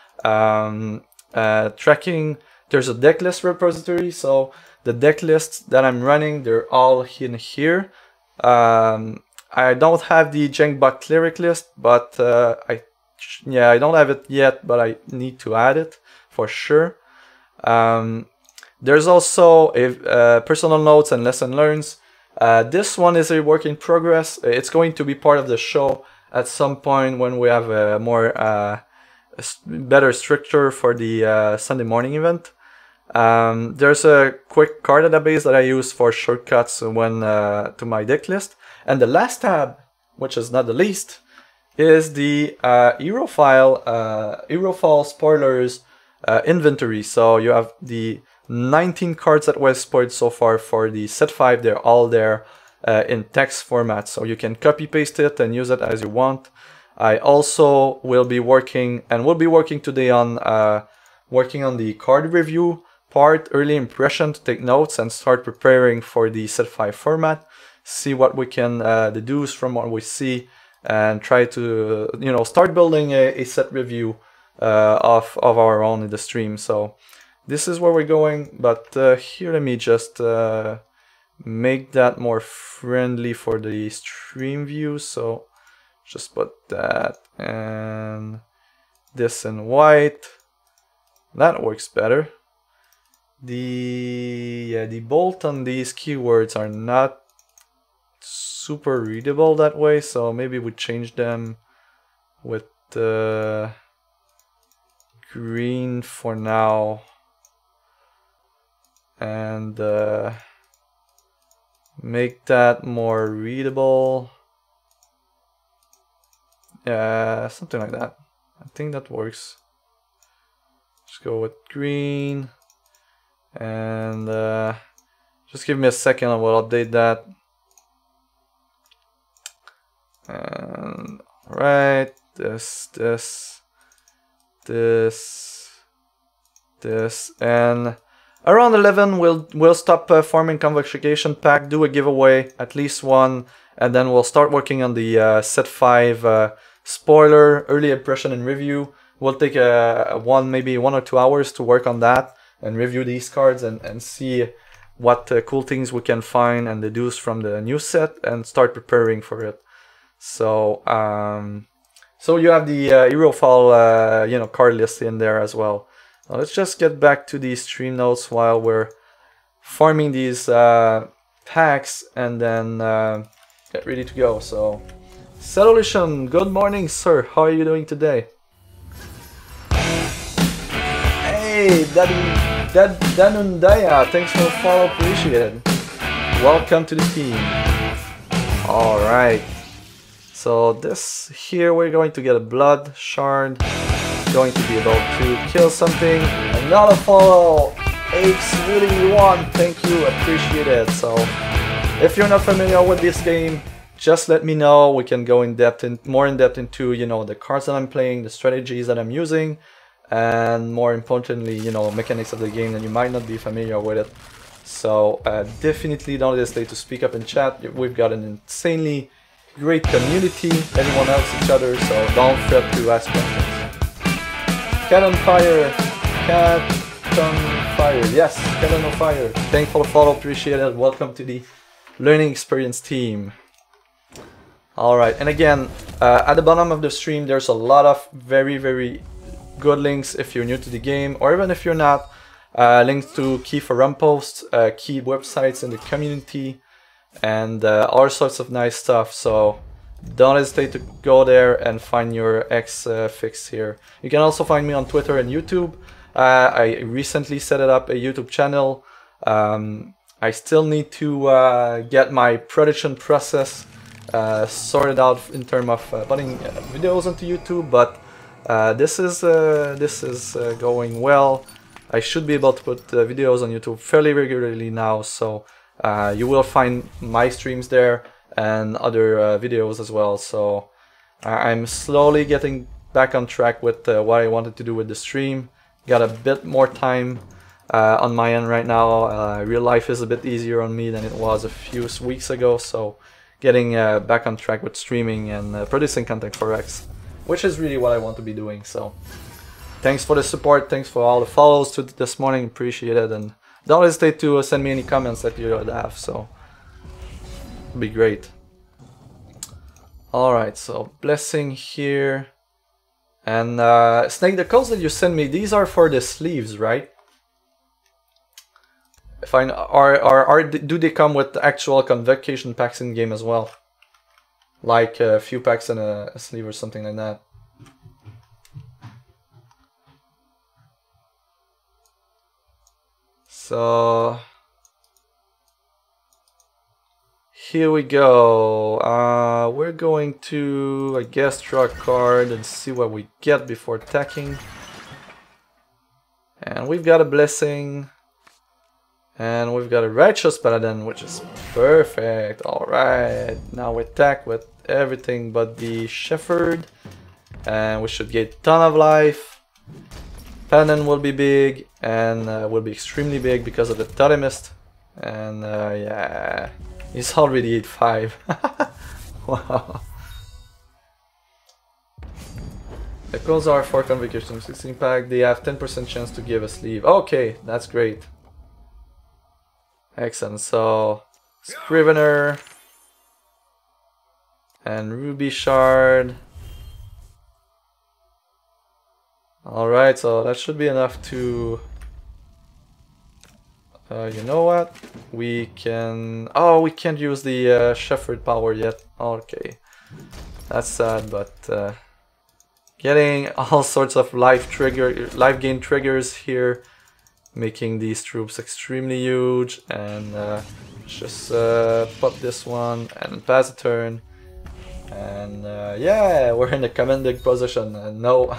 Tracking, there's a deck list repository. So the deck lists that I'm running, they're all in here. I don't have the Jengbot Cleric list, but I don't have it yet, but I need to add it for sure. There's also a personal notes and lesson learns. This one is a work in progress. It's going to be part of the show at some point when we have a more better structure for the Sunday morning event. There's a quick card database that I use for shortcuts when to my deck list. And the last tab, which is not the least, is the Aerophile spoilers inventory. So you have the 19 cards that were spoiled so far for the set 5. They're all there in text format, so you can copy paste it and use it as you want. I also will be working, and will be working today on working on the card review part, early impression, to take notes and start preparing for the set 5 format. See what we can deduce from what we see, and try to, you know, start building a set review of our own in the stream. So this is where we're going, but here let me just make that more friendly for the stream view. So just put that and this in white. That works better. The bold on these keywords are not super readable that way, so maybe we change them with green for now, and make that more readable. Yeah, something like that. I think that works. Just go with green, and just give me a second, I will update that. And right, this, and around 11 we'll stop farming Convocation Pack, do a giveaway, at least one, and then we'll start working on the set 5 spoiler, early impression and review. We'll take maybe 1 or 2 hours to work on that and review these cards and see what cool things we can find and deduce from the new set, and start preparing for it. So so you have the Aerophile you know, card list in there as well. Now let's just get back to these stream notes while we're farming these packs, and then get ready to go. So Solution, good morning sir, how are you doing today? Hey Danundaya, thanks for the follow, appreciate it. Welcome to the team. Alright, so this here, we're going to get a blood shard, going to be able to kill something. Another follow, Apes1, thank you, appreciate it. So if you're not familiar with this game, just let me know. We can go more in depth into, you know, the cards that I'm playing, the strategies that I'm using, and more importantly, you know, mechanics of the game that you might not be familiar with it. So definitely don't hesitate to speak up in chat. We've got an insanely great community, everyone helps each other, so don't fret to ask questions. Cat on fire, yes, Cat on fire. Thanks for the follow, appreciate it. Welcome to the learning experience team. Alright, and again, at the bottom of the stream there's a lot of very good links if you're new to the game, or even if you're not. Links to key forum posts, key websites in the community, and all sorts of nice stuff. So don't hesitate to go there and find your X fix here. You can also find me on Twitter and YouTube. I recently set up a YouTube channel. I still need to get my production process sorted out in terms of putting videos onto YouTube, but this is going well. I should be able to put videos on YouTube fairly regularly now, so you will find my streams there and other videos as well. So I'm slowly getting back on track with what I wanted to do with the stream. Got a bit more time on my end right now. Real life is a bit easier on me than it was a few weeks ago, so getting back on track with streaming and producing content for X, which is really what I want to be doing. So thanks for the support, thanks for all the follows to this morning, appreciate it, and don't hesitate to send me any comments that you would have, so it'd be great. Alright, so blessing here. And Snake, the codes that you send me, these are for the sleeves, right? If I do they come with actual convocation packs in game as well? Like a few packs and a sleeve or something like that. So here we go. We're going to, I guess, draw a card and see what we get before attacking. And we've got a blessing. And we've got a righteous paladin, which is perfect. Alright, now we attack with everything but the shepherd. And we should get a ton of life. Paladin will be big, and will be extremely big because of the totemist. And yeah, he's already at 5. Wow. The codes are for convocation 16 pack. They have 10% chance to give a sleeve. Okay, that's great. Excellent. So Scrivener and Ruby Shard. Alright, so that should be enough to... you know what? We can... Oh, we can't use the Shepherd power yet. Okay. That's sad, but... getting all sorts of life gain triggers here, making these troops extremely huge, and just pop this one and pass a turn. And yeah, we're in the commanding position, and no...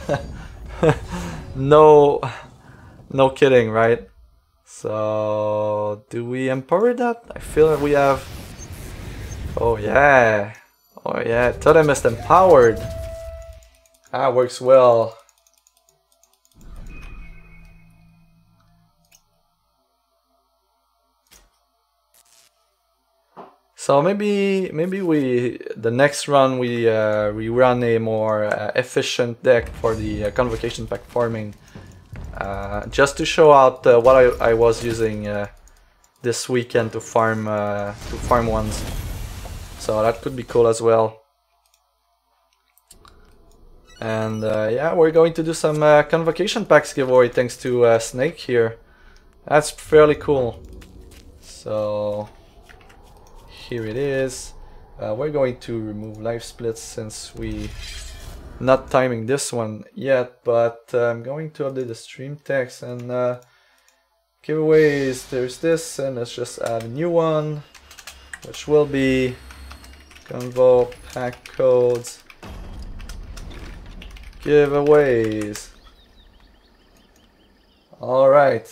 no kidding, right? So do we empower that? I feel like we have... Oh yeah, Totemist empowered. That works well. So maybe we the next run we run a more efficient deck for the convocation pack farming, just to show out what I was using this weekend to farm ones. So that could be cool as well. And yeah, we're going to do some convocation packs giveaway thanks to Snake here. That's fairly cool. So here it is. We're going to remove life splits since we not timing this one yet, but I'm going to update the stream text and giveaways. There's this, and let's just add a new one, which will be convo pack codes giveaways. All right.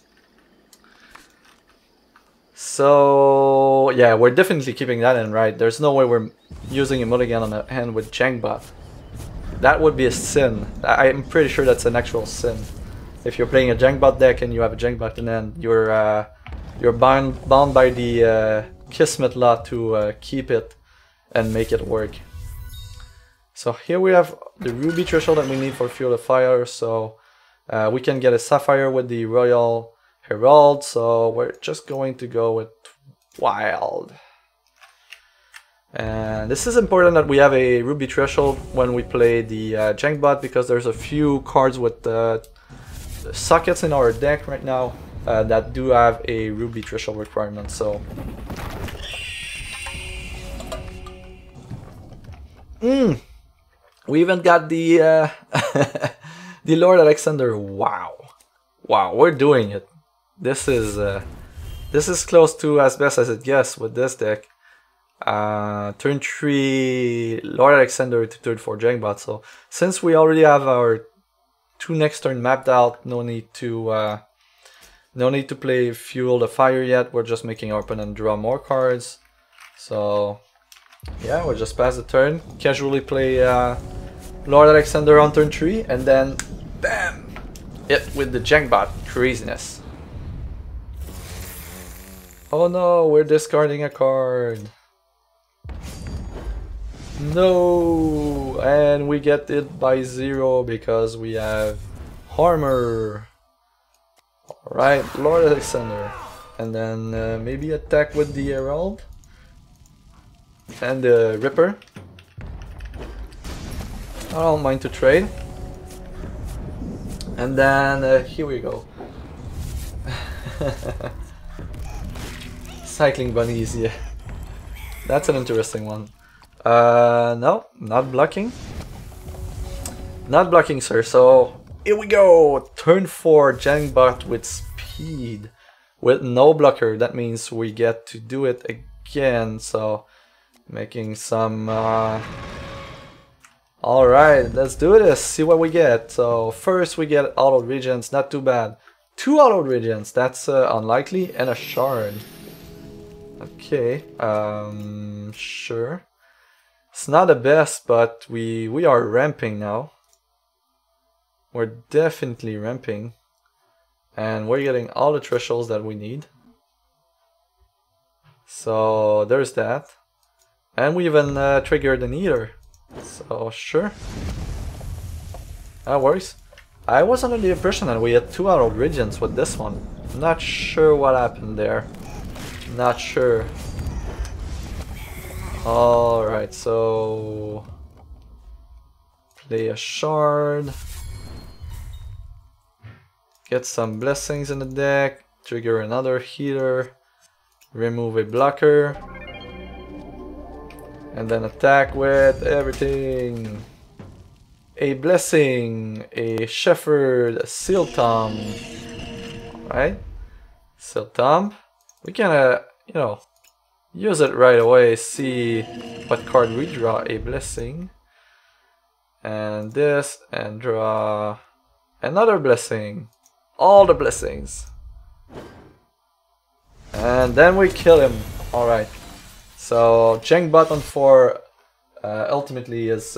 So yeah, we're definitely keeping that in, right? There's no way we're using a mulligan on a hand with Jangbot. That would be a sin. I'm pretty sure that's an actual sin. If you're playing a Jangbot deck and you have a Jangbot in hand, you're bound by the Kismet law to keep it and make it work. So here we have the Ruby threshold that we need for Fuel of Fire. So we can get a Sapphire with the Royal Herald, so we're just going to go with Wild. And this is important that we have a Ruby threshold when we play the Jangbot, because there's a few cards with sockets in our deck right now that do have a Ruby threshold requirement. So we even got the the Lord Alexander. Wow, we're doing it. This is close to as best as it gets with this deck. Turn 3 Lord Alexander to turn 4 Jengbot. So since we already have our 2 next turn mapped out, no need to play Fuel the Fire yet. We're just making our opponent draw more cards. So yeah, we'll just pass the turn, casually play Lord Alexander on turn 3, and then bam! Hit with the Jengbot craziness. Oh no, we're discarding a card. No! And we get it by 0 because we have Armor. Alright, Lord Alexander. And then maybe attack with the Herald. And the Ripper. I don't mind to trade. And then here we go. Cycling bunnies, yeah. That's an interesting one. No, not blocking. Not blocking, sir. So here we go. Turn 4 Jengbot with speed. With no blocker. That means we get to do it again. So making some alright, let's do this, see what we get. So first we get auto regents, not too bad. 2 auto regents, that's unlikely, and a shard. Okay, sure. It's not the best, but we are ramping now. We're definitely ramping. And we're getting all the thresholds that we need. So there's that. And we even triggered an Eater. So sure. That works. I was under the impression that we had 2 auto regents with this one. Not sure what happened there. Not sure. Alright, so play a shard. Get some blessings in the deck. Trigger another heater. Remove a blocker. And then attack with everything. A blessing, a shepherd, a seal tomb. Alright. Seal tomb. We can, you know, use it right away. See what card we draw. A blessing. And this, and draw another blessing. All the blessings. And then we kill him. Alright. So Jengbot on 4 ultimately is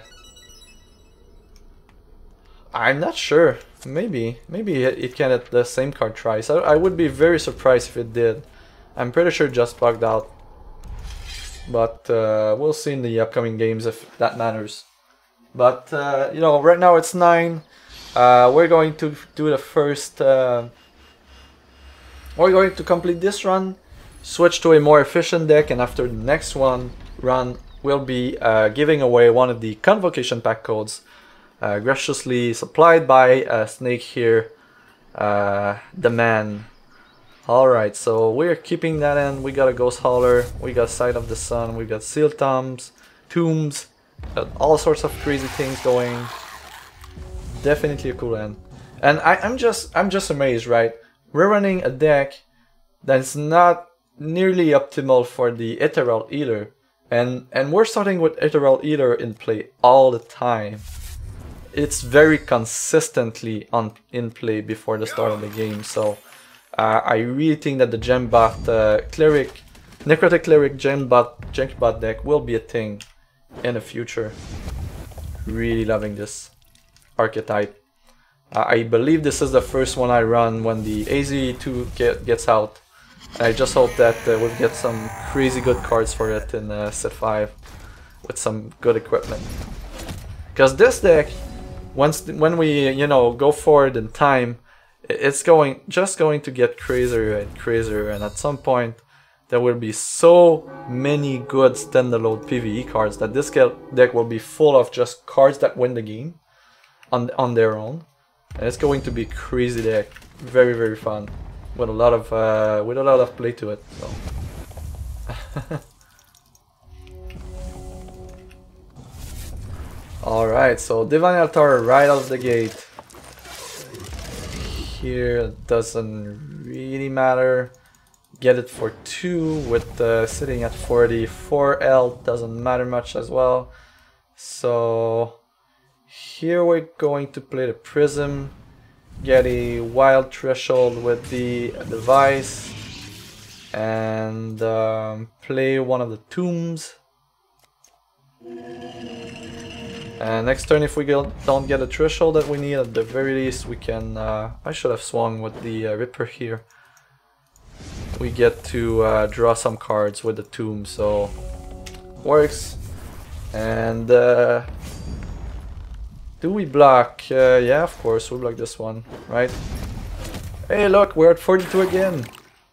I'm not sure. Maybe it can hit the same card twice. I would be very surprised if it did. I'm pretty sure just bugged out. But we'll see in the upcoming games if that matters. But you know, right now it's 9. We're going to do the first. We're going to complete this run. Switch to a more efficient deck, and after the next run, we'll be giving away one of the Convocation Pack codes, graciously supplied by Snake here, the man. Alright, so we're keeping that in. We got a Ghost Hauler, we got Sight of the Sun, we got Seal Tombs, Tombs, got all sorts of crazy things going. Definitely a cool end. And I'm just amazed, right? We're running a deck that's not nearly optimal for the Ethereal Eater, and we're starting with Ethereal Eater in play all the time. It's very consistently in play before the start of the game, so I really think that the Jengbot Cleric, Necrotic Cleric Jengbot deck will be a thing in the future. Really loving this archetype. I believe this is the first one I run when the AZE2 gets out. I just hope that we'll get some crazy good cards for it in set 5 with some good equipment. Because this deck, when we go forward in time, it's just going to get crazier and crazier, and at some point there will be so many good standalone PvE cards that this deck will be full of just cards that win the game on their own, and it's going to be a crazy deck, very very fun. With a lot of play to it. So. Alright, so Divine Altar right out of the gate. Here it doesn't really matter. get it for 2 with sitting at 44 health, doesn't matter much as well. So here we're going to play the Prism, get a wild threshold with the device, and play one of the tombs. And next turn, if we don't get a threshold that we need, at the very least we can... I should have swung with the Ripper here. We get to draw some cards with the tomb, so works. And do we block? Yeah, of course, we block this one, right? Hey, look, we're at 42 again.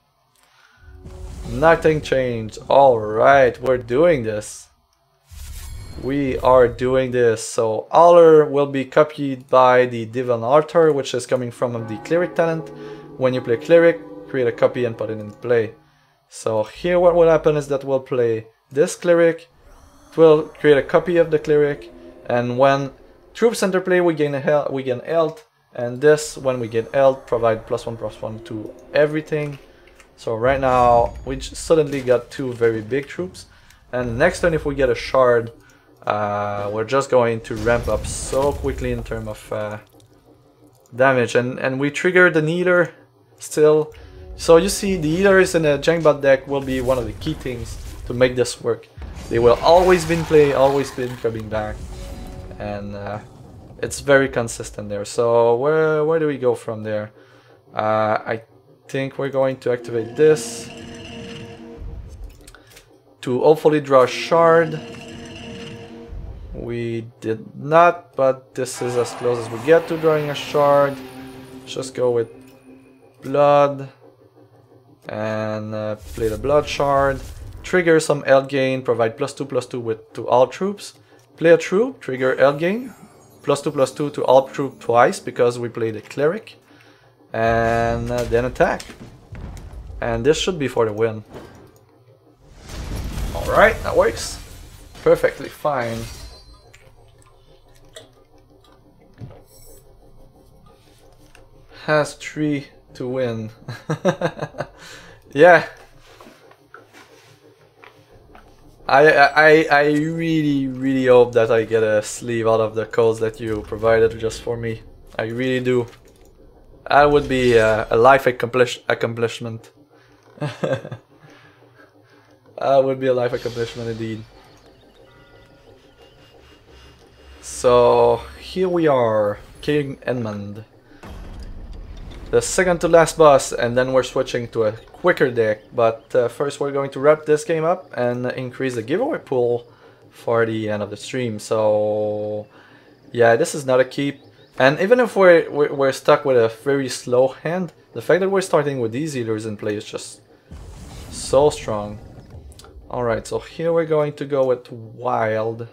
Nothing changed. Alright, we're doing this. We are doing this. So Auler will be copied by the Divine Altar, which is coming from the Cleric talent. When you play Cleric, create a copy and put it in play. So here what will happen is that we'll play this Cleric, it will create a copy of the Cleric, and when troops enter play we gain health, and this, when we get health, provide +1/+1 to everything. So right now we suddenly got 2 very big troops, and next turn if we get a shard, we're just going to ramp up so quickly in terms of damage, and we trigger the Needler still. So you see, the Eaters in a Jangbot deck will be one of the key things to make this work. They will always be in play, always been coming back, and it's very consistent there. So where do we go from there? I think we're going to activate this to hopefully draw a shard. We did not, but this is as close as we get to drawing a shard. Just go with blood and play the blood shard. Trigger some health gain, provide +2/+2 to all troops. Play a troop, trigger health gain, +2/+2 to all troops twice because we played a cleric. And then attack. And this should be for the win. Alright, that works perfectly fine. Has 3 to win. Yeah. I really hope that I get a sleeve out of the codes that you provided just for me. I really do. That would be a life accomplishment. That would be a life accomplishment indeed. So here we are, King Edmund. The second to last boss, and then we're switching to a quicker deck. But first we're going to wrap this game up and increase the giveaway pool for the end of the stream. So yeah, this is not a keep. And even if we're stuck with a very slow hand, the fact that we're starting with these healers in play is just so strong. Alright, so here we're going to go with Wild.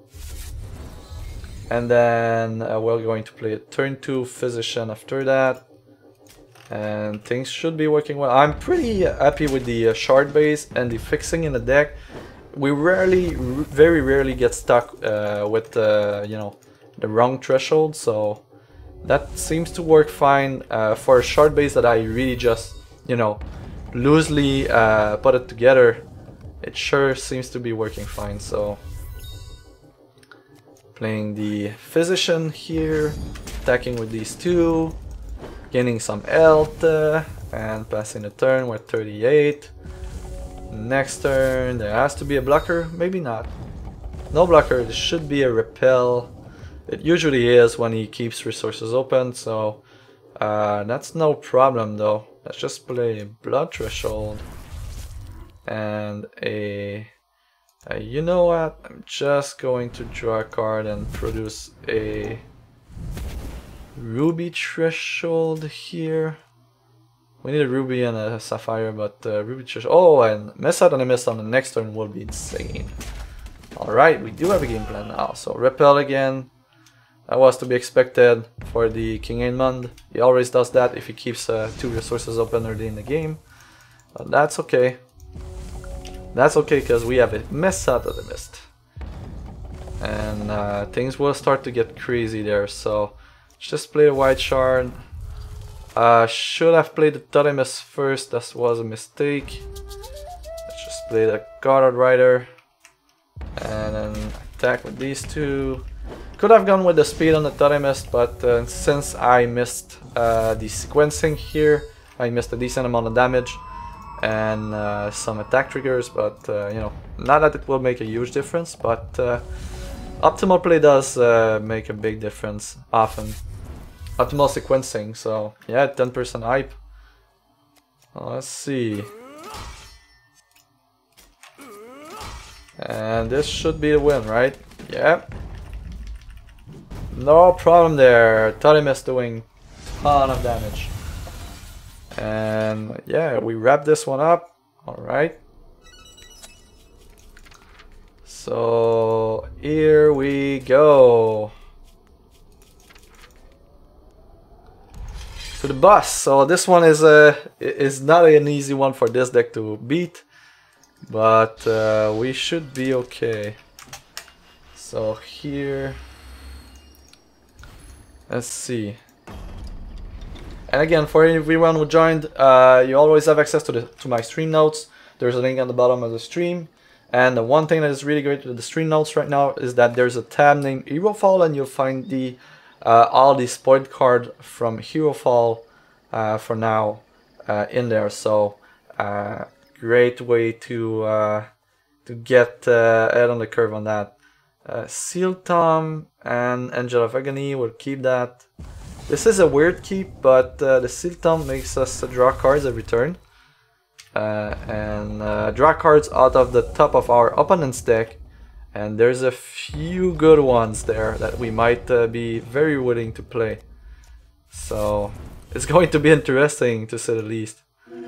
And then we're going to play a turn 2 Physician after that. And things should be working well. I'm pretty happy with the shard base and the fixing in the deck. We very rarely get stuck with you know, the wrong threshold, so that seems to work fine for a shard base that I really just, you know, loosely put it together. It sure seems to be working fine. So playing the Physician here, attacking with these 2. Gaining some health and passing the turn. We're 38. Next turn there has to be a blocker, maybe not. No blocker, there should be a repel. It usually is when he keeps resources open, so that's no problem though. Let's just play Blood Threshold and you know what? I'm just going to draw a card and produce a Ruby Threshold here. We need a Ruby and a Sapphire, but Ruby Threshold. Oh, and miss out on a miss on the next turn will be insane. Alright, we do have a game plan now. So Repel again. That was to be expected for the King Edmund. He always does that if he keeps 2 resources open early in the game. But that's okay. That's okay because we have a miss out of the mist. And things will start to get crazy there, so let's just play a White Shard. Should have played the Totemis first, that was a mistake. Let's just play the Guard Rider and then attack with these two. Could have gone with the speed on the Totemist, but since I missed the sequencing here, I missed a decent amount of damage and some attack triggers, but you know, not that it will make a huge difference, but optimal play does make a big difference often. Optimal sequencing, so yeah, 10% hype. Let's see. And this should be the win, right? Yeah. No problem there. Totemis doing a ton of damage. And yeah, we wrap this one up. Alright. So here we go. To the boss. So this one is not an easy one for this deck to beat. But we should be okay. So here, let's see. And again, for everyone who joined, you always have access to my stream notes. There's a link on the bottom of the stream. And the one thing that is really great with the stream notes right now is that there's a tab named Hero Fall, and you'll find the all the spoiled card from Hero Fall for now in there. So great way to get ahead on the curve on that. Seal Tom and Angel of Agony, we'll keep that. This is a weird keep, but the Seal Tom makes us draw cards every turn. And draw cards out of the top of our opponent's deck. And there's a few good ones there that we might be very willing to play. So it's going to be interesting to say the least.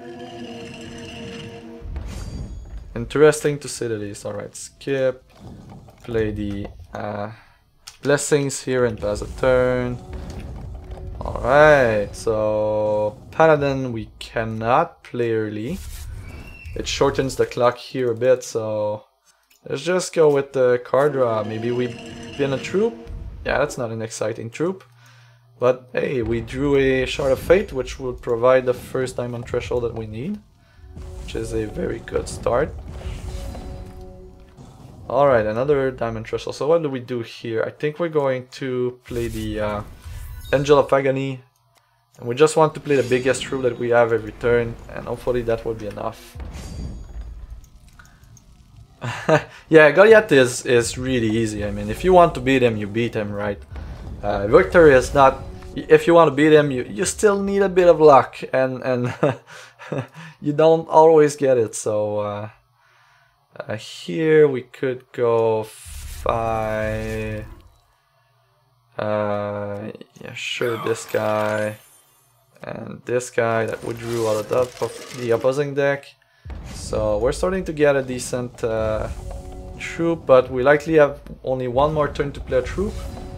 Interesting to say the least. Alright, skip. Play the blessings here and pass a turn. Alright, so Paladin we cannot play early. It shortens the clock here a bit, so let's just go with the card draw. Maybe we bin a troop. Yeah, that's not an exciting troop. But hey, we drew a Shard of Fate, which will provide the first diamond threshold that we need, which is a very good start. Alright, another diamond threshold. So what do we do here? I think we're going to play the Angel of Agony. And we just want to play the biggest troop that we have every turn, and hopefully that will be enough. Yeah, Goliath is really easy. I mean, if you want to beat him, you beat him, right? Victor is not. If you want to beat him, you still need a bit of luck, and you don't always get it. So here we could go 5. Yeah, sure, this guy and this guy that we drew out of the opposing deck. So we're starting to get a decent troop, but we likely have only one more turn to play a troop.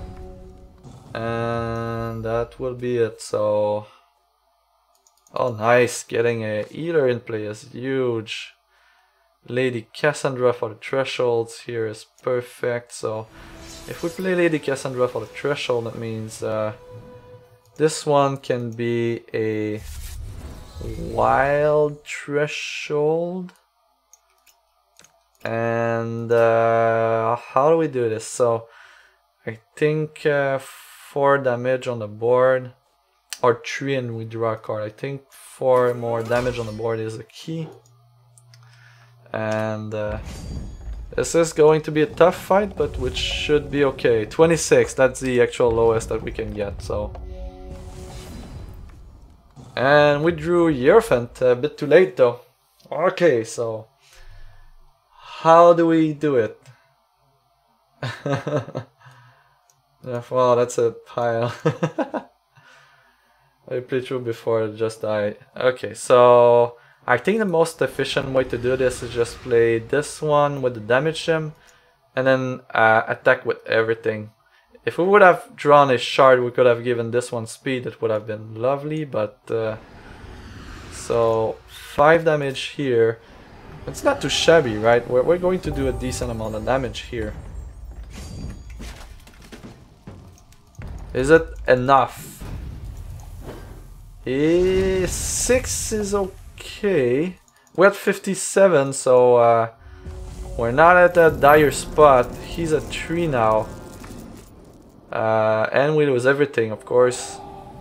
And that will be it. So, oh nice, getting a healer in play is huge. Lady Cassandra for the thresholds here is perfect. So if we play Lady Cassandra for the threshold, that means this one can be a wild threshold. And how do we do this? So I think 4 damage on the board, or 3 and we draw a card. I think 4 more damage on the board is the key. And this is going to be a tough fight, but which should be okay. 26, that's the actual lowest that we can get. So, and we drew Hierophant, a bit too late though. Okay, so how do we do it? Yeah, wow, that's a pile. I played through before, just died. Okay, so I think the most efficient way to do this is just play this one with the damage gem and then attack with everything. If we would have drawn a shard, we could have given this one speed. It would have been lovely, but so 5 damage here. It's not too shabby, right? We're going to do a decent amount of damage here. Is it enough? 6 is okay. We're at 57, so we're not at that dire spot. He's at 3 now. And we lose everything, of course.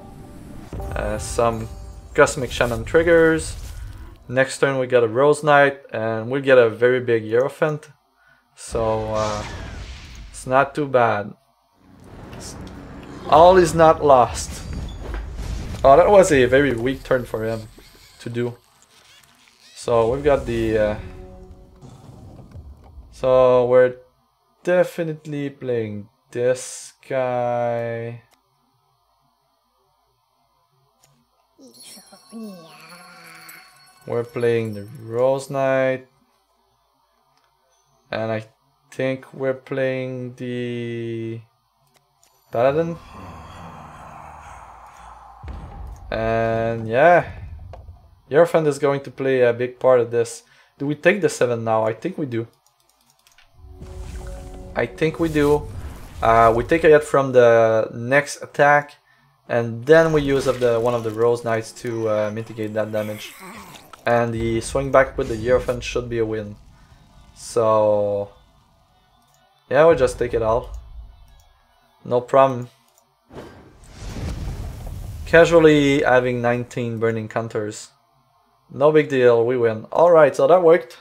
Some Cosmic Shaman triggers. Next turn we get a Rose Knight, and we get a very big Hierophant. So it's not too bad. All is not lost. Oh, that was a very weak turn for him to do. So we've got the... so we're definitely playing this guy. We're playing the Rose Knight. And I think we're playing the Paladin. And yeah, Hierophant is going to play a big part of this. Do we take the 7 now? I think we do. I think we do. We take a hit from the next attack, and then we use up one of the Rose Knights to mitigate that damage. And the swing back with the Hierophant should be a win. So yeah, we'll just take it all. No problem. Casually having 19 burning counters. No big deal, we win. Alright, so that worked.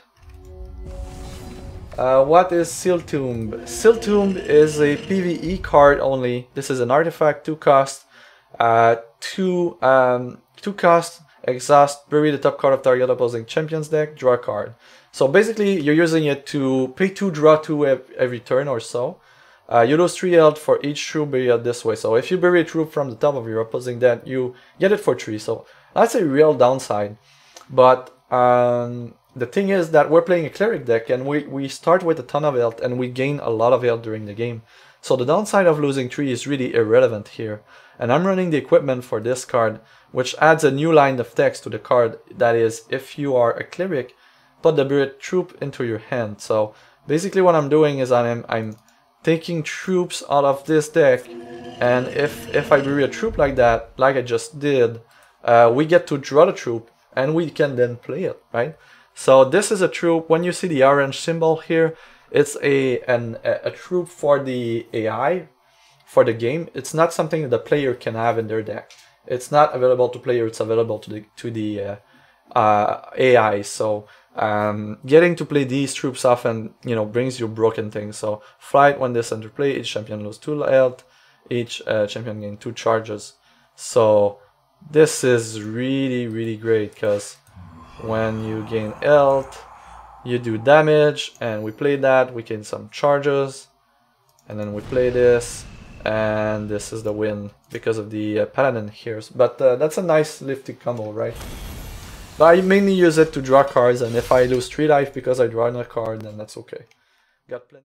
What is Seal Tomb? Seal Tomb is a PvE card only. This is an artifact, 2 cost. 2 cost, exhaust, bury the top card of target opposing champion's deck, draw a card. So basically you're using it to pay 2, draw 2 every turn or so. You lose 3 health for each troop buried this way. So if you bury a troop from the top of your opposing deck, you get it for 3. So that's a real downside. But the thing is that we're playing a cleric deck, and we start with a ton of health and we gain a lot of health during the game. So the downside of losing 3 is really irrelevant here. And I'm running the equipment for this card, which adds a new line of text to the card. That is, if you are a cleric, put the buried troop into your hand. So basically what I'm doing is I'm taking troops out of this deck, and if I bury a troop like that, like I just did, we get to draw the troop and we can then play it, right? So this is a troop. When you see the orange symbol here, it's a troop for the AI, for the game. It's not something that the player can have in their deck. It's not available to player, it's available to the AI. So getting to play these troops often, you know, brings you broken things. So flight, when this enter play, each champion loses 2 health, each champion gains 2 charges. So this is really great, because when you gain health, you do damage, and we play that, we gain some charges, and then we play this, and this is the win because of the Paladin here. But that's a nice lifting combo, right? But I mainly use it to draw cards, and if I lose 3 life because I draw another card, then that's okay. Got plenty.